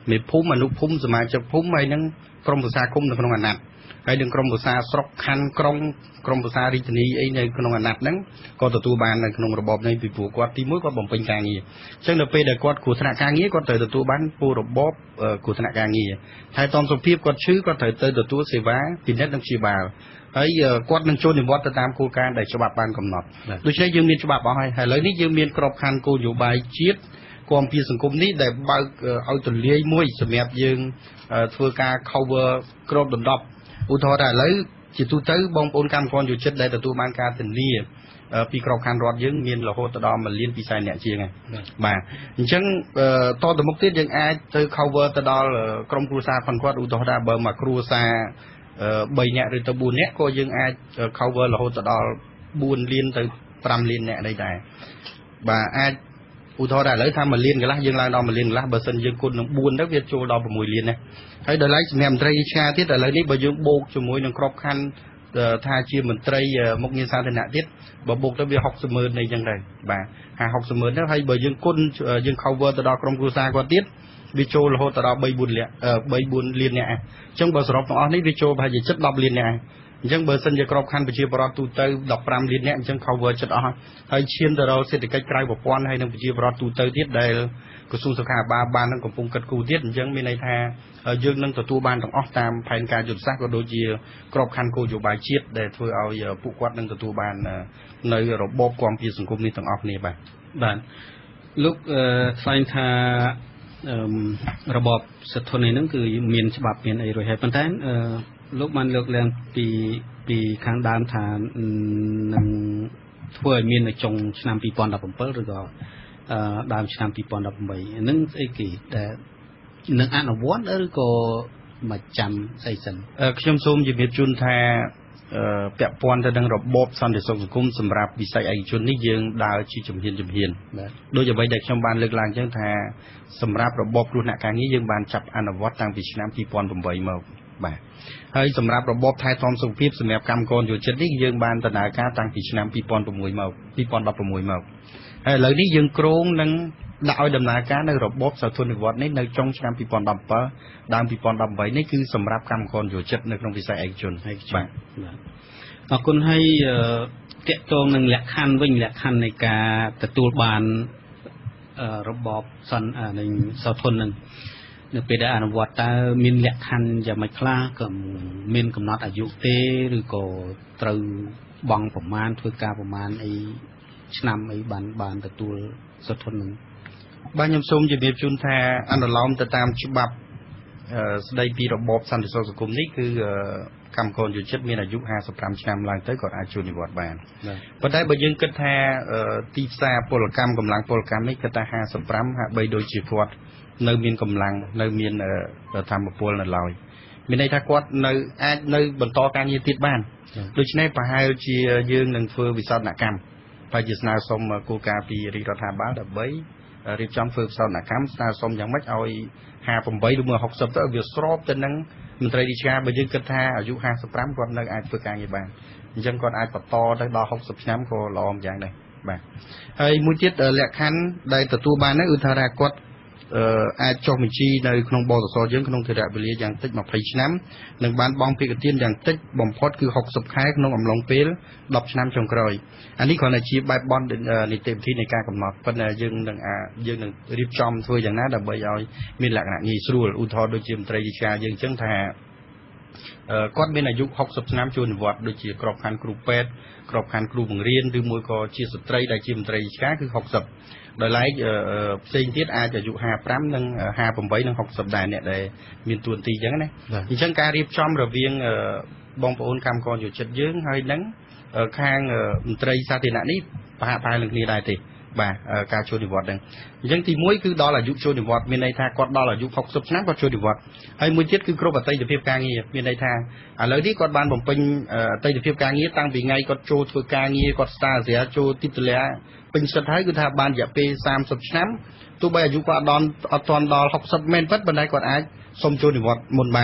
មេភូមិអនុភូមិសមាជិកភូមិហើយនឹងក្រុមប្រឹក្សាគុំនៅក្នុងអាណត្តិហើយនឹងក្រុមប្រឹក្សាស្រុកខណ្ឌក្រុងក្រុមប្រឹក្សារាជធានីអីនៅក្នុងអាណត្តិហ្នឹងក៏ទទួលបាននៅក្នុងរបបនេះពីព្រោះគាត់ទីមួយគាត់បំពេញការងារអញ្ចឹងនៅពេលដែលគាត់គ្រោះថ្នាក់ការងារគាត់ត្រូវទទួលបានពលរបបគ្រោះថ្នាក់ការងារហើយតនសុខភាពគាត់ឈឺគាត់ត្រូវទៅទទួលសេវាពិនិត្យនិងព្យាបាលហើយគាត់នឹងចូលនិវត្តន៍ទៅតាមគោលការណ៍ដែលច្បាប់បានកំណត់ដូច្នេះយើងមានច្បាប់អស់ហើយហើយឥឡូវនេះយើងមានក្របខ័ណ្ឌគោលនយោបាយជាតិគាំពៀសង្គមនេះដែលបើកឲ្យទលាយមួយសម្រាប់យើងធ្វើការ cover គ្របដណ្ដប់ឧទាហរណ៍ថាឥឡូវជាទូទៅបងប្អូនកម្មករយោជិតដែលទទួលបានការធានាពីក្របខ័ណ្ឌរដ្ឋយើងមានរហូតដល់មួយលានពីរសែនអ្នកជាងហើយបាទអញ្ចឹងតទៅមុខទៀតយើងអាចទៅ cover ទៅដល់ក្រុមគ្រួសារផងគាត់ឧទាហរណ៍ថាបើមកគ្រួសារបីនាក់ឬទៅបួននាក់ក៏យើងអាច cover រហូតដល់បួនលានទៅប្រាំលានអ្នកនេះដែរបាទអាចឧទាហរណ៍ថាឥឡូវថាមួយលានកន្លះយើងឡើងដល់មួយលានកន្លះបើសិនយើងគុណនឹងបួនទៅវាចូលដល់៦លានណាហើយដល់ឡែកសម្រាប់មន្ត្រីរាជការទៀតឥឡូវនេះបើយើងបូកជាមួយនឹងក្របខ័ណ្ឌថាជាមន្ត្រីមុខងារសាធារណៈទៀតបើបូកទៅវាហុកសិបម៉ឺននៃអញ្ចឹងដែរបាទហាហុកសិបម៉ឺនទៅហើយបើយើងគុណយើង cover ទៅដល់ក្រុមគ្រួសារគាត់ទៀតវាចូលរហូតដល់បីបួនលានបីបួនលានអ្នកអញ្ចឹងបើសរុបទាំងអស់នេះវាចូលប្រហែលជាជិតដប់លានអ្នកអញ្ចឹងបើសិនជាក្របខ័ណ្ឌប្រជាពលរដ្ឋទូទៅដប់ប្រាំលានអ្នកអញ្ចឹង cover ជិតអស់ហើយឈានទៅដល់សេដ្ឋកិច្ចក្រៅប្រព័ន្ធហើយនឹងប្រជាពលរដ្ឋទូទៅទៀតដែលក្រសួងសុខាភិបាលបាននឹងកំពុងកាត់គូទៀតអញ្ចឹងមានន័យថាយើងនឹងទទួលបានទាំងអស់តាមផែនការយុទ្ធសាស្ត្រក៏ដូចជាក្របខ័ណ្ឌគោលនយោបាយជាតិដែលធ្វើឲ្យពួកគាត់នឹងទទួលបាននៅរបបគាំពៀសង្គមនេះទាំងអស់គ្នាបាទបាទលោកថ្លែងថារបបសិទ្ធិនេះនឹងគឺមានច្បាប់មានអីរួចហើយប៉ុន្តែលោកបានលើកឡើងពីពីខាងដើមថានឹងធ្វើឲ្យមាននៅចុងឆ្នាំពីរពាន់ដប់ប្រាំឬក៏ដើមឆ្នាំពីរពាន់ដប់ប្រាំហ្នឹងស្អីគេដែលនឹងអនុវត្តឬក៏មកចាំស្អីសិនខ្ញុំសូមជម្រាបជូនថាពាក់ព័ន្ធទៅនឹងរបបសន្តិសុខសង្គមសម្រាប់វិស័យឯកជននេះយើងដើរជាជំហានជំហានដូចអ្វីដែលខ្ញុំបានលើកឡើងអញ្ចឹងថាសម្រាប់របបគ្រោះថ្នាក់ការងារយើងបានចាប់អនុវត្តតាំងពីឆ្នាំពីរពាន់ប្រាំបីមកបាទហើយសម្រាប់របបថែទាំសុខភាពសម្រាប់កម្មករយោជិតនេះយើងបានដំណើរការតាំងពីឆ្នាំពីរពាន់ប្រាំមួយមកពីរពាន់ដប់ប្រាំមួយមកហើយឥឡូវនេះយើងគ្រោងនឹងដាក់ឲ្យដំណើរការនៅរបបសាធារណរដ្ឋនេះនៅចុងឆ្នាំពីរពាន់ដប់ប្រាំដើមពីរពាន់ដប់ប្រាំនេះគឺសម្រាប់កម្មករយោជិតនៅក្នុងវិស័យឯកជនបាទអរគុណហើយតកតងនឹងលក្ខខណ្ឌវិញលក្ខខណ្ឌនៃការទទួលបានរបបសន្តិនៃសាធារណនឹងនៅពេលដែលអនុវត្តតើមានលក្ខខណ្ឌយ៉ាងម៉េចខ្លះក៏មានកំណត់អាយុទេឬក៏ត្រូវបង់ប្រមាណធ្វើការប្រមាណអីឆ្នាំអីបានបានទទួលសិទ្ធិនឹងបាទខ្ញុំសូមជម្រាបជូនថាអនុលោមទៅតាមច្បាប់ស្ដីពីរបបសន្តិសុខសង្គមនេះគឺកម្មករយោជិតមានអាយុห้าสิบห้าឆ្នាំឡើងទៅគាត់អាចចូលនិវត្តន៍បានប៉ុន្តែបើយើងគិតថាទីផ្សារពលកម្មកម្លាំងពលកម្មនេះគិតថាห้าสิบห้าហាក់បីដូចជាគាត់នៅមានកម្លាំងនៅមានធម្មពលនៅឡើយមានន័យថាគាត់នៅអាចនៅបន្តការងារទៀតបានដូច្នេះប្រហែលជាយើងនឹងធ្វើវិសោធនកម្មហើយជាស្នើសុំគោលការណ៍ពីរាជរដ្ឋាភិបាលដើម្បីរៀបចំធ្វើវិសោធនកម្មស្នើសុំយ៉ាងម៉េចឲ្យห้าสิบแปดឬមកหกสิบទៅវាស្របទៅនឹងមន្ត្រីរាជការបើយើងគិតថាអាយុห้าสิบห้าគាត់នៅអាចធ្វើការងារបានអញ្ចឹងគាត់អាចបន្តទៅដល់หกสิบឆ្នាំក៏ល្អម្យ៉ាងដែរបាទហើយមួយទៀតលក្ខខណ្ឌដែលទទួលបាននោះគឺថាគាត់អាចចុះបញ្ជីនៅក្នុងបទសរយើងក្នុងthờiវេលាយ៉ាងតិចยี่สิบឆ្នាំនិងបានបង់ភាគទានយ៉ាងតិចបំផុតគឺหกสิบខែក្នុងអំឡុងពេលដប់ឆ្នាំចុងក្រោយអានេះគ្រាន់តែជាបែបបទនីតិវិធីនៃការកំណត់ប៉ុន្តែយើងនឹងយើងនឹងរៀបចំធ្វើយ៉ាងណាដើម្បីឲ្យមានលក្ខណៈងាយស្រួលឧទាហរណ៍ដូចជាមន្ត្រីរាជការយើងអញ្ចឹងថាគាត់មានអាយុหกสิบឆ្នាំចូលនិវត្តន៍ដូចជាក្របខ័ណ្ឌគ្រូពេទ្យក្របខ័ណ្ឌគ្រូបង្រៀនឬមួយក៏ជាស្ត្រីដែលជាមន្ត្រីរាជការគឺหกสิบដោយឡែកផ្សេងទៀតអាចអាយុห้าสิบห้าនិងห้าสิบแปดនិងหกสิบដែរអ្នកដែលមានទួនាទីអញ្ចឹងណាអញ្ចឹងការរៀបចំរវាងបងប្អូនកម្មករយោជិតយើងហើយនឹងខាងមន្ត្រីសាធារណៈនេះប្រហាក់ប្រហែលនឹងគ្នាដែរទេបាទការចូលនិវត្តន៍ហ្នឹងអញ្ចឹងទីមួយគឺដល់អាយុចូលនិវត្តន៍មានន័យថាគាត់ដល់អាយុหกสิบឆ្នាំគាត់ចូលនិវត្តន៍ហើយមួយទៀតគឺគ្រប់អតីតភាពការងារមានន័យថាឥឡូវនេះគាត់បានបំពេញអតីតភាពការងារតាំងពីថ្ងៃគាត់ចូលធ្វើការងារគាត់ស្តារស្រាចូលទីតុលាពេញសិទ្ធិហើយគឺថាបានរយៈពេលសាមសិបឆ្នាំទោះបីអាយុគាត់អត់ដល់អត់ទាន់ដល់หกสิบមែនពិតប៉ុន្តែគាត់អាចសុំចូលនិវត្តន៍មុនបានហ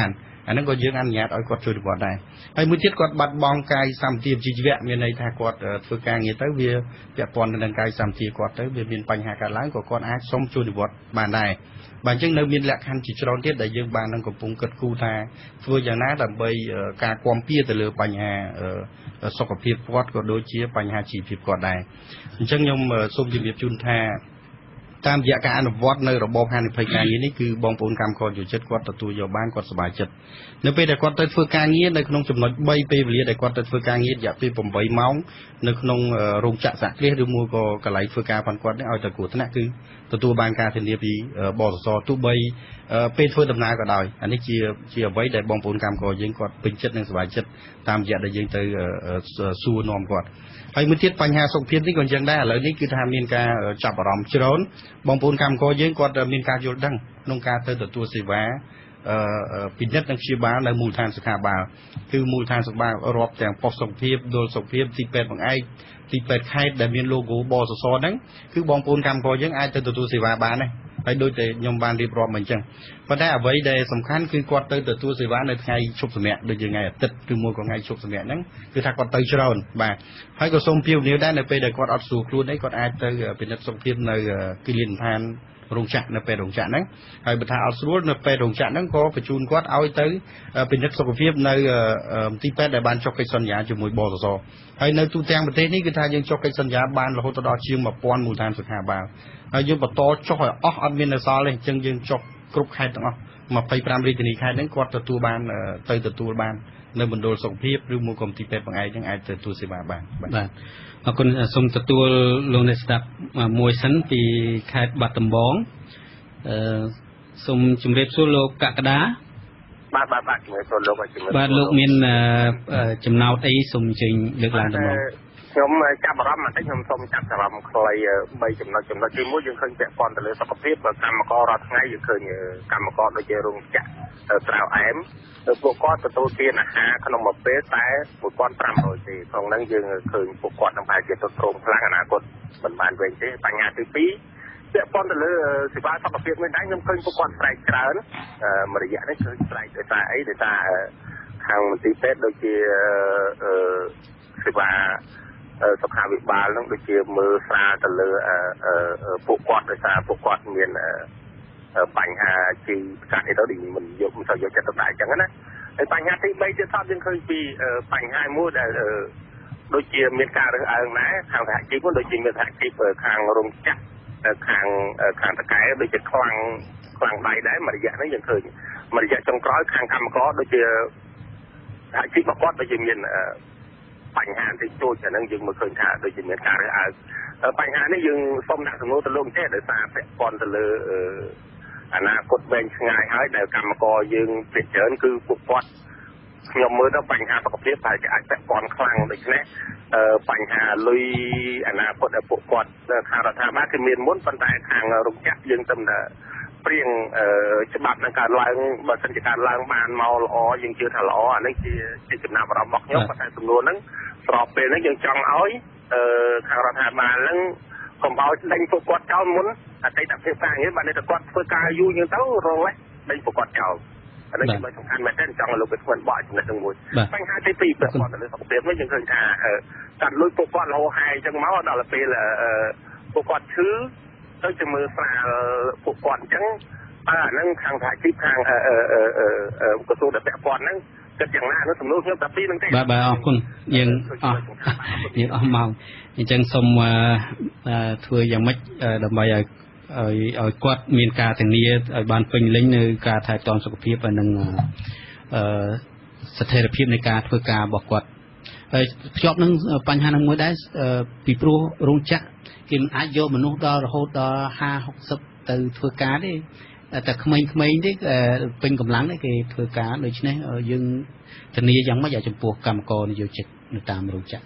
អាហ្នឹងក៏យើងអនុញ្ញាតឲ្យគាត់ជួយរបត់ដែរហើយមួយទៀតគាត់បាត់បង់កាយសម្បទាជីវៈមានន័យថាគាត់ធ្វើការងារទៅវាពាក់ព័ន្ធទៅនឹងកាយសម្បទាគាត់ទៅវាមានបញ្ហាកើតឡើងក៏គាត់អាចសុំជួយរបត់បានដែរបាទអញ្ចឹងនៅមានលក្ខខណ្ឌជាច្រើនទៀតដែលយើងបាននឹងកំពុងគិតគូរថាធ្វើយ៉ាងណាដើម្បីការគាំពៀទៅលើបញ្ហាសុខភាពគាត់ក៏ដូចជាបញ្ហាជីវភាពគាត់ដែរអញ្ចឹងខ្ញុំសូមជម្រាបជូនថាតាមរយៈការអនុវត្តនៅរបបហានិភ័យការងារនេះគឺបងប្អូនកម្មករយុវជនគាត់ទទួលយកបានគាត់សប្បាយចិត្តនៅពេលដែលគាត់ទៅធ្វើការងារនៅក្នុងចំណុចបីពេលវេលាដែលគាត់ទៅធ្វើការងាររយៈពេលeightម៉ោងនៅក្នុងរោងចក្រសហគ្រាសឬមួយក៏កន្លែងធ្វើការផងគាត់នេះឲ្យទៅគ្រោះថ្នាក់គឺទទួលបានការធានាពីបសសទោះបីពេលធ្វើដំណើរក៏ដោយអានេះជាជាអ្វីដែលបងប្អូនកម្មករយើងគាត់ពេញចិត្តនិងសប្បាយចិត្តតាមរយៈដែលយើងទៅសួរនាំគាត់ហើយមួយទៀតបញ្ហាសុខភាពនេះក៏យ៉ាងដែរឥឡូវនេះគឺថាមានការចាប់អារម្មណ៍ច្រើនបងប្អូនកម្មករយើងគាត់មានការយល់ដឹងក្នុងការទៅទទួលសេវាពិនិត្យនិងព្យាបាលនៅមូលដ្ឋានសុខាភិបាលគឺមូលដ្ឋានសុខាភិបាលរាប់ទាំងប៉ុស្តិ៍សុខភាពដុលសុខភាពទីពេទ្យបង្អែកទីពេទ្យខេត្តដែលមាន logo បសសហ្នឹងគឺបងប្អូនកម្មករយើងអាចទៅទទួលសេវាបានដែរហើយដូចតែខ្ញុំបានរៀបរាប់មកអញ្ចឹងប៉ុន្តែអ្វីដែលសំខាន់គឺគាត់ទៅទទួលសេវានៅថ្ងៃឈប់សម្រាកដូចជាថ្ងៃអាទិត្យឬមួយក៏ថ្ងៃឈប់សម្រាកហ្នឹងគឺថាគាត់ទៅច្រើនបាទហើយក៏សូមពាវនាវដែរនៅពេលដែលគាត់អត់ស្រួលខ្លួនអីគាត់អាចទៅពិនិត្យសុខភាពនៅគិលានដ្ឋានរោងចក្រនៅពេលរោងចក្រហ្នឹងហើយបើថាអត់ស្រួលនៅពេលរោងចក្រហ្នឹងក៏បញ្ជូនគាត់ឲ្យទៅពិនិត្យសុខភាពនៅទីពេទ្យដែលបានចុះកិច្ចសន្យាជាមួយបសសហើយនៅទូទាំងប្រទេសនេះគឺថាយើងចុះកិច្ចសន្យាបានរហូតដល់ជាងone thousandមូលដ្ឋានសុខាភិបាលហើយយើងបន្តចុះឲ្យអស់អត់មាននៅសល់ទេអញ្ចឹងយើងចុះគ្រប់ខេត្តទាំងអស់twenty-fiveរាជធានីខេត្តហ្នឹងគាត់ទទួលបានទៅទទួលបាននៅមណ្ឌលសុខភាពឬមួយក៏ទីពេទ្យបង្អែកហ្នឹងអាចទៅទទួលសេវាបានបាទអរគុណសូមទទួលលោកអ្នកស្ដាប់មួយសិនពីខេត្តបាត់ដំបងអឺសូមជម្រាបសួរលោកកក្កដាបាទបាទបាទជំរាបសួរលោកជំរាបបាទលោកមានចំណោទអីសូមអញ្ជើញលើកឡើងដំណងខ្ញុំចាប់អារម្មណ៍បន្តិចខ្ញុំសូមចាប់អារម្មណ៍ខ្លីthreeចំណុចចំណុចទីoneយើងឃើញពាក់ព័ន្ធទៅលើសុខភាពកម្មកររាល់ថ្ងៃយើងឃើញកម្មករដូចជារោងចក្រត្រាវអែមពួកគាត់ទទួលទានអាហារក្នុងមួយពេលតែone thousand five hundredទេក្នុងហ្នឹងយើងឃើញពួកគាត់នឹងប្រហែលជាទស្សន៍ទ្រង់ខ្លាំងអនាគតមិនបានវែងទេបញ្ហាទីtwoពាក់ព័ន្ធទៅលើសេវាសុខភាពនេះដែរខ្ញុំឃើញពួកគាត់ស្រែកច្រើនមួយរយៈនេះឃើញស្រែកដោយសារអីដោយសារខាងមន្ទីរពេទ្យដូចជាសេវាសុខាភិបាលនឹងដូចជាមើលស្រាលទៅលើពួកគាត់ដោយសារពួកគាត់មានបញ្ហាជីកាត់អីទៅដែលមិនយកមិនសូវយកចិត្តទុកដាក់អញ្ចឹងណាហើយបញ្ហាទីthreeទៀតថតយើងឃើញពីបញ្ហាមួយដែលដូចជាមានការរើសអើងដែរខាងសហជីពដូចជាមានសហជីពខាងរោងចក្រខាងខាងតកែដូចជាខ្លាំងខ្លាំងដៃដែរមួយរយៈនេះយើងឃើញមួយរយៈចុងក្រោយខាងកម្មករដូចជាសហជីពរបស់គាត់ដូចជាមានបញ្ហាតិចតួចអាហ្នឹងយើងមើលឃើញថាដូចជាមានការរើសអើងបញ្ហានេះយើងសូមដាក់សំណួរទៅលោកចេះដោយសារពាក់ព័ន្ធទៅលើអនាគតវែងឆ្ងាយហើយដែលកម្មករយើងភាគច្រើនគឺពួកគាត់ខ្ញុំមើលទៅបញ្ហាសុខភាពតែអាចពាក់ព័ន្ធខ្លាំងដូច្នេះបញ្ហាលុយអនាគតរបស់ពួកគាត់ខាងរដ្ឋាភិបាលគឺមានមុនប៉ុន្តែខាងរោងចក្រយើងទំតែព្រៀងច្បាប់នឹងការឡើងបើសិនជាការឡើងបានមកល្អយើងជឿថាល្អអានេះជាជាចំណាប់អារម្មណ៍របស់ខ្ញុំប៉ុន្តែសំណួរហ្នឹងស្របពេលហ្នឹងយើងចង់ឲ្យខាងរដ្ឋាភិបាលហ្នឹងកុំឲ្យដេញពួកគាត់ចោលមុនអតីតភាពការងារបានតែគាត់ធ្វើការយូរយើងទៅរងលេសដេញពួកគាត់ចោលអានេះជាសំខាន់មែនទែនចង់ឲ្យលោកវិទ្យាបកចំណុចហ្នឹងមួយបញ្ហាទីពីរពាក់ព័ន្ធទៅលើសុខភាពនេះយើងឃើញថាកាត់លុយពួកគាត់រហូតហែអញ្ចឹងមកដល់ពេលពួកគាត់ឈឺទៅជាមើលស្រាលពួកគាត់អញ្ចឹងអាហ្នឹងខាងសហជីពខាងក្រសួងដែលពាក់ព័ន្ធហ្នឹងគិតយ៉ាងណានោះសំណួរខ្ញុំតែពីរហ្នឹងទេបាទបាទអរគុណយើងអស់យើងអស់ម៉ោងអញ្ចឹងសូមធ្វើយ៉ាងម៉េចដើម្បីឲ្យឲ្យឲ្យគាត់មានការធានាឲ្យបានពេញលេញនៅការថែទាំសុខភាពហើយនឹងអឺស្ថិរភាពនៃការធ្វើការរបស់គាត់ហើយភ្ជាប់នឹងបញ្ហានឹងមួយដែរពីព្រោះរោងចក្រគេមិនអាចយកមនុស្សដល់រហូតដល់fifty sixtyទៅធ្វើការទេតែក្មេងៗទេពេញកម្លាំងទេគេធ្វើការដូច្នេះយើងធានាយ៉ាងម៉េចឲ្យចំពោះកម្មករនិយោជិតនៅតាមរោងចក្រ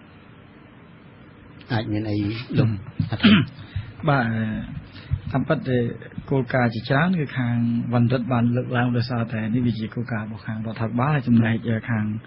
អាចមានអីលោកបាទតាមពិតគោលការណ៍ជាច្រើនគឺខាងវណ្ណរិទ្ធបានលើកឡើងដោយសារតែនេះវាជាគោលការណ៍របស់ខាងរដ្ឋាភិបាលហើយចំណែកខាង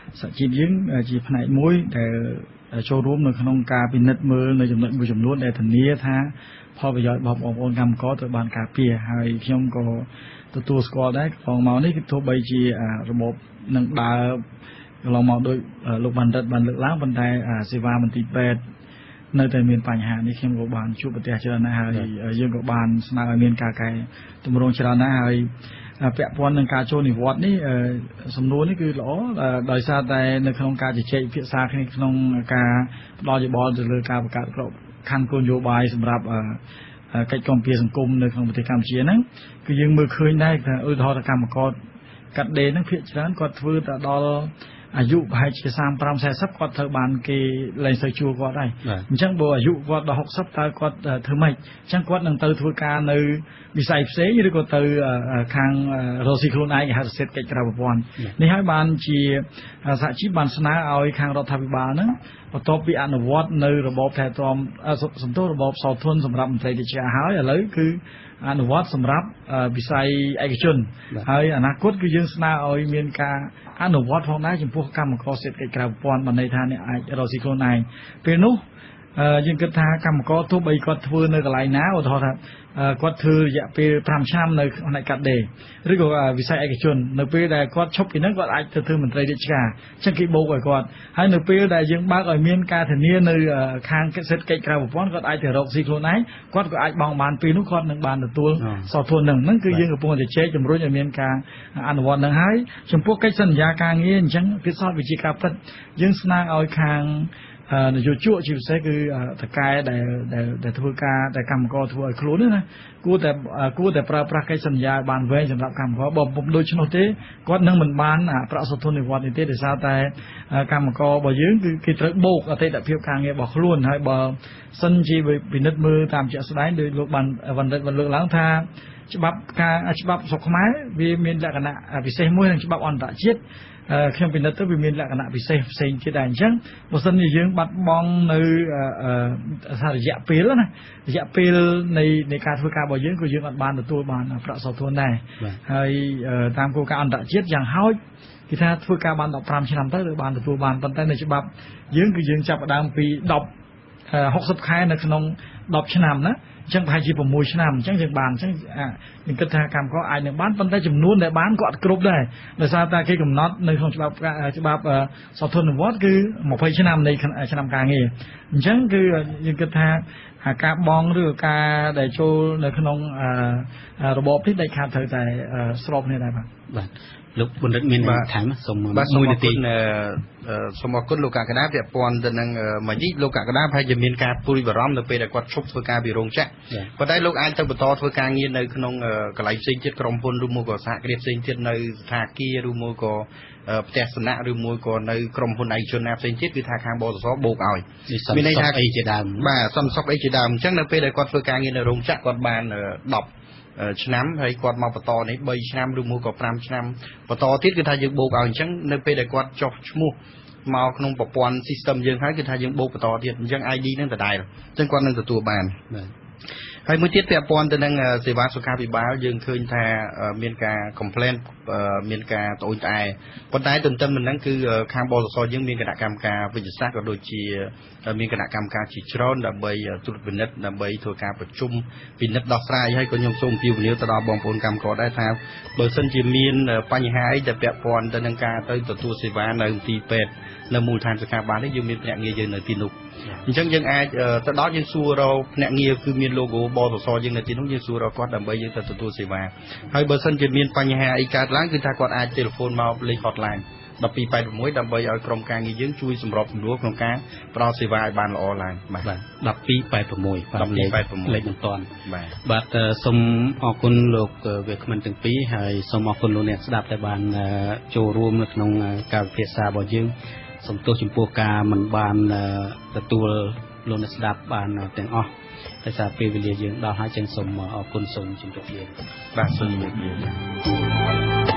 សហជីពយើងជាផ្នែកមួយដែលចូលរួមនៅក្នុងការពិនិត្យមើលនៅចំណុចមួយចំនួនដែលធានាថាផលប្រយោជន៍របស់បងប្អូនកម្មករត្រូវបានការពារហើយខ្ញុំក៏ទទួលស្គាល់ដែរកន្លងមកនេះគឺទោះបីជារបបនឹងដើរកន្លងមកដោយលោកបណ្ឌិតបានលើកឡើងប៉ុន្តែសេវាមន្ទីរពេទ្យនៅតែមានបញ្ហានេះខ្ញុំក៏បានជួបប្រទះច្រើនណាស់ហើយយើងក៏បានស្នើឲ្យមានការកែតម្រង់ច្រើនណាស់ហើយពាក់ព័ន្ធនឹងការចូលនិវត្តន៍នេះសំណួរនេះគឺល្អដោយសារតែនៅក្នុងការជជែកពិភាក្សាគ្នាក្នុងការផ្ដល់យោបល់ទៅលើការបង្កើតក្របខ័ណ្ឌគោលនយោបាយសម្រាប់កិច្ចគាំពារសង្គមនៅក្នុងប្រទេសកម្ពុជាហ្នឹងគឺយើងមើលឃើញដែរថាឧទាហរណ៍កម្មករកាត់ដេរហ្នឹងភាគច្រើនគាត់ធ្វើតែដល់អាយុប្រហែលជាសាមប្រាំ สี่สิบគាត់ត្រូវបានគេលែងទៅជួគាត់ហើយអញ្ចឹងបើអាយុគាត់ដល់หกสิบតើគាត់ធ្វើម៉េចអញ្ចឹងគាត់នឹងទៅធ្វើការនៅវិស័យផ្សេងឬក៏ទៅខាងរស់ស៊ីខ្លួនឯងហៅសេដ្ឋកិច្ចក្រៅប្រព័ន្ធនេះហើយបានជាសហជីពបានស្នើឲ្យខាងរដ្ឋាភិបាលហ្នឹងបន្ទាប់ពីអនុវត្តនៅរបបថែទាំសំទោសរបបសោធនសម្រាប់មន្ត្រីរាជការហើយឥឡូវគឺអនុវត្តសម្រាប់វិស័យឯកជនហើយអនាគតគឺយើងស្នើឲ្យមានការអនុវត្តផងដែរចំពោះកម្មករសេដ្ឋកិច្ចក្រៅប្រព័ន្ធបានន័យថាអ្នកអាចរកស៊ីខ្លួនឯងពេលនោះយើងគិតថាកម្មករទោះបីគាត់ធ្វើនៅកន្លែងណាឧទាហរណ៍ថាគាត់ធ្វើរយៈពេលប្រាំឆ្នាំនៅផ្នែកកាត់ដេរឬក៏វិស័យឯកជននៅពេលដែលគាត់ឈប់ពីហ្នឹងគាត់អាចទៅធ្វើមន្ត្រីរាជការអញ្ចឹងគេបូកឲ្យគាត់ហើយនៅពេលដែលយើងបើកឲ្យមានការធានានៅខាងសេដ្ឋកិច្ចក្រៅប្រព័ន្ធគាត់អាចទៅរកស៊ីខ្លួនឯងគាត់ក៏អាចបង់បានពេលនោះគាត់នឹងបានទទួលសោធនហ្នឹងហ្នឹងគឺយើងកំពុងតែជែកជំរុញឲ្យមានការអនុវត្តហ្នឹងហើយចំពោះកិច្ចសន្យាការងារអញ្ចឹងគឺសតវិជាការពិតយើងស្នើឲ្យខាងនយោជកជាពិសេសគឺតកែដែលដែលធ្វើការតែកម្មករធ្វើឲ្យខ្លួនណាគួរតែគួរតែប្រើប្រាស់កិច្ចសន្យាបានវែងសម្រាប់កម្មករបើពុំដូច្នោះទេគាត់នឹងមិនបានប្រាក់សោធននិវត្តន៍នេះទេដោយសារតែកម្មកររបស់យើងគឺគេត្រូវបូកអតីតភាពការងាររបស់ខ្លួនហើយបើសិនជាពិនិត្យមើលតាមជាក់ស្ដែងដោយលោកបានបណ្ឌិតបានលើកឡើងថាច្បាប់ការច្បាប់ស្រុកខ្មែរវាមានលក្ខណៈពិសេសមួយនិងច្បាប់អន្តរជាតិខ្ញុំពិនិត្យទៅវាមានលក្ខណៈពិសេសផ្សេងទៀតដែរអញ្ចឹងបើសិនជាយើងបាត់បង់នៅរយៈពេលណារយៈពេលនៃនៃការធ្វើការរបស់យើងគឺយើងអត់បានទទួលបានប្រាក់សោធនដែរហើយតាមគោលការណ៍អន្តរជាតិយ៉ាងហោចគេថាធ្វើការបានដប់ប្រាំឆ្នាំទៅឬបានទទួលបានប៉ុន្តែនៅច្បាប់យើងគឺយើងចាប់ផ្ដើមពីដប់หกสิบខែនៅក្នុងដប់ឆ្នាំណាអញ្ចឹងប្រហែលជាหกឆ្នាំអញ្ចឹងយើងបានអញ្ចឹងយើងគិតថាកម្មករអាចនឹងបានប៉ុន្តែចំនួនដែលបានក៏អត់គ្រប់ដែរដោយសារតែគេកំណត់នៅក្នុងច្បាប់ច្បាប់សោធននិវត្តន៍គឺยี่สิบឆ្នាំនៃឆ្នាំការងារអញ្ចឹងគឺយើងគិតថាការបង់ឬការដែលចូលនៅក្នុងរបបនេះដាច់ខាតត្រូវតែស្របគ្នាដែរបាទបាទលោកបណ្ឌិតមានថែមសូមមួយនាទីសូមអរគុណលោកកកដាពាក់ព័ន្ធទៅនឹងមួយនេះលោកកកដាប្រហែលជាមានការព្រួយបារម្ភនៅពេលដែលគាត់ឈប់ធ្វើការពីរោងចក្រប៉ុន្តែលោកអាចទៅបន្តធ្វើការងារនៅក្នុងកន្លែងផ្សេងទៀតក្រុមហ៊ុនឬមួយក៏សហគ្រាសផ្សេងទៀតនៅស្ថានភាពឬមួយក៏ផ្ទះសំណាក់ឬមួយក៏នៅក្រុមហ៊ុនឯកជនណាផ្សេងទៀតគឺថាខាងបសសបូកឲ្យមានន័យថាអីជាដើមបាទសន្តិសុខអីជាដើមអញ្ចឹងនៅពេលដែលគាត់ធ្វើការងារនៅរោងចក្រគាត់បានដប់ឆ្នាំហើយគាត់មកបន្តនេះបីឆ្នាំឬមួយក៏ប្រាំឆ្នាំបន្តទៀតគឺថាយើងបូកឲ្យអញ្ចឹងនៅពេលដែលគាត់ចុះឈ្មោះមកក្នុងប្រព័ន្ធ system យើងហើយគឺថាយើងបូកបន្តទៀតអញ្ចឹង ไอ ឌី នឹងដដែលអញ្ចឹងគាត់នឹងទទួលបានហើយមួយទៀតពាក់ព័ន្ធទៅនឹងសេវាសុខាភិបាលយើងឃើញថាមានការ complain មានការត្អូញត្អែប៉ុន្តែទន្ទឹមនឹងហ្នឹងគឺខាងបសសយើងមានគណៈកម្មការវិទ្យាសាស្ត្រក៏ដូចជាមានគណៈកម្មការជាច្រើនដើម្បីត្រួតពិនិត្យដើម្បីធ្វើការប្រជុំពិនិត្យដោះស្រាយហើយក៏ខ្ញុំសូមអំពាវនាវទៅដល់បងប្អូនកម្មករដែរថាបើសិនជាមានបញ្ហាអីដែលពាក់ព័ន្ធទៅនឹងការទៅទទួលសេវានៅទីពេទ្យនៅមូលដ្ឋានសុខាភិបាលនេះយើងមានភ្នាក់ងារយើងនៅទីនោះអញ្ចឹងយើងអាចទៅដល់យើងសួររកភ្នាក់ងារគឺមាន logo បសសយើងនៅទីនោះយើងសួររកគាត់ដើម្បីយើងទៅទទួលសេវាហើយបើសិនជាមានបញ្ហាអីកើតឡើងគឺថាគាត់អាច telephone មកលេខ hotline một hai八sáuដើម្បីឲ្យក្រុមការងារយើងជួយសម្របសម្រួលក្នុងការផ្ដល់សេវាឲ្យបានល្អឡើងបាទmột hai八sáu một hai八sáuលេខមិនតាន់បាទបាទសូមអរគុណលោកវាគ្មិនទាំងពីរហើយសូមអរគុណលោកអ្នកស្ដាប់ដែលបានចូលរួមនៅក្នុងការពិភាក្សារបស់យើងសូមទោសចំពោះការមិនបានទទួលលោកអ្នកស្ដាប់បានទាំងអស់ដោយសារពេលវេលាយើងដល់ហើយចឹងសូមអរគុណសូមជម្រាបលាបាទសូមជម្រាបលា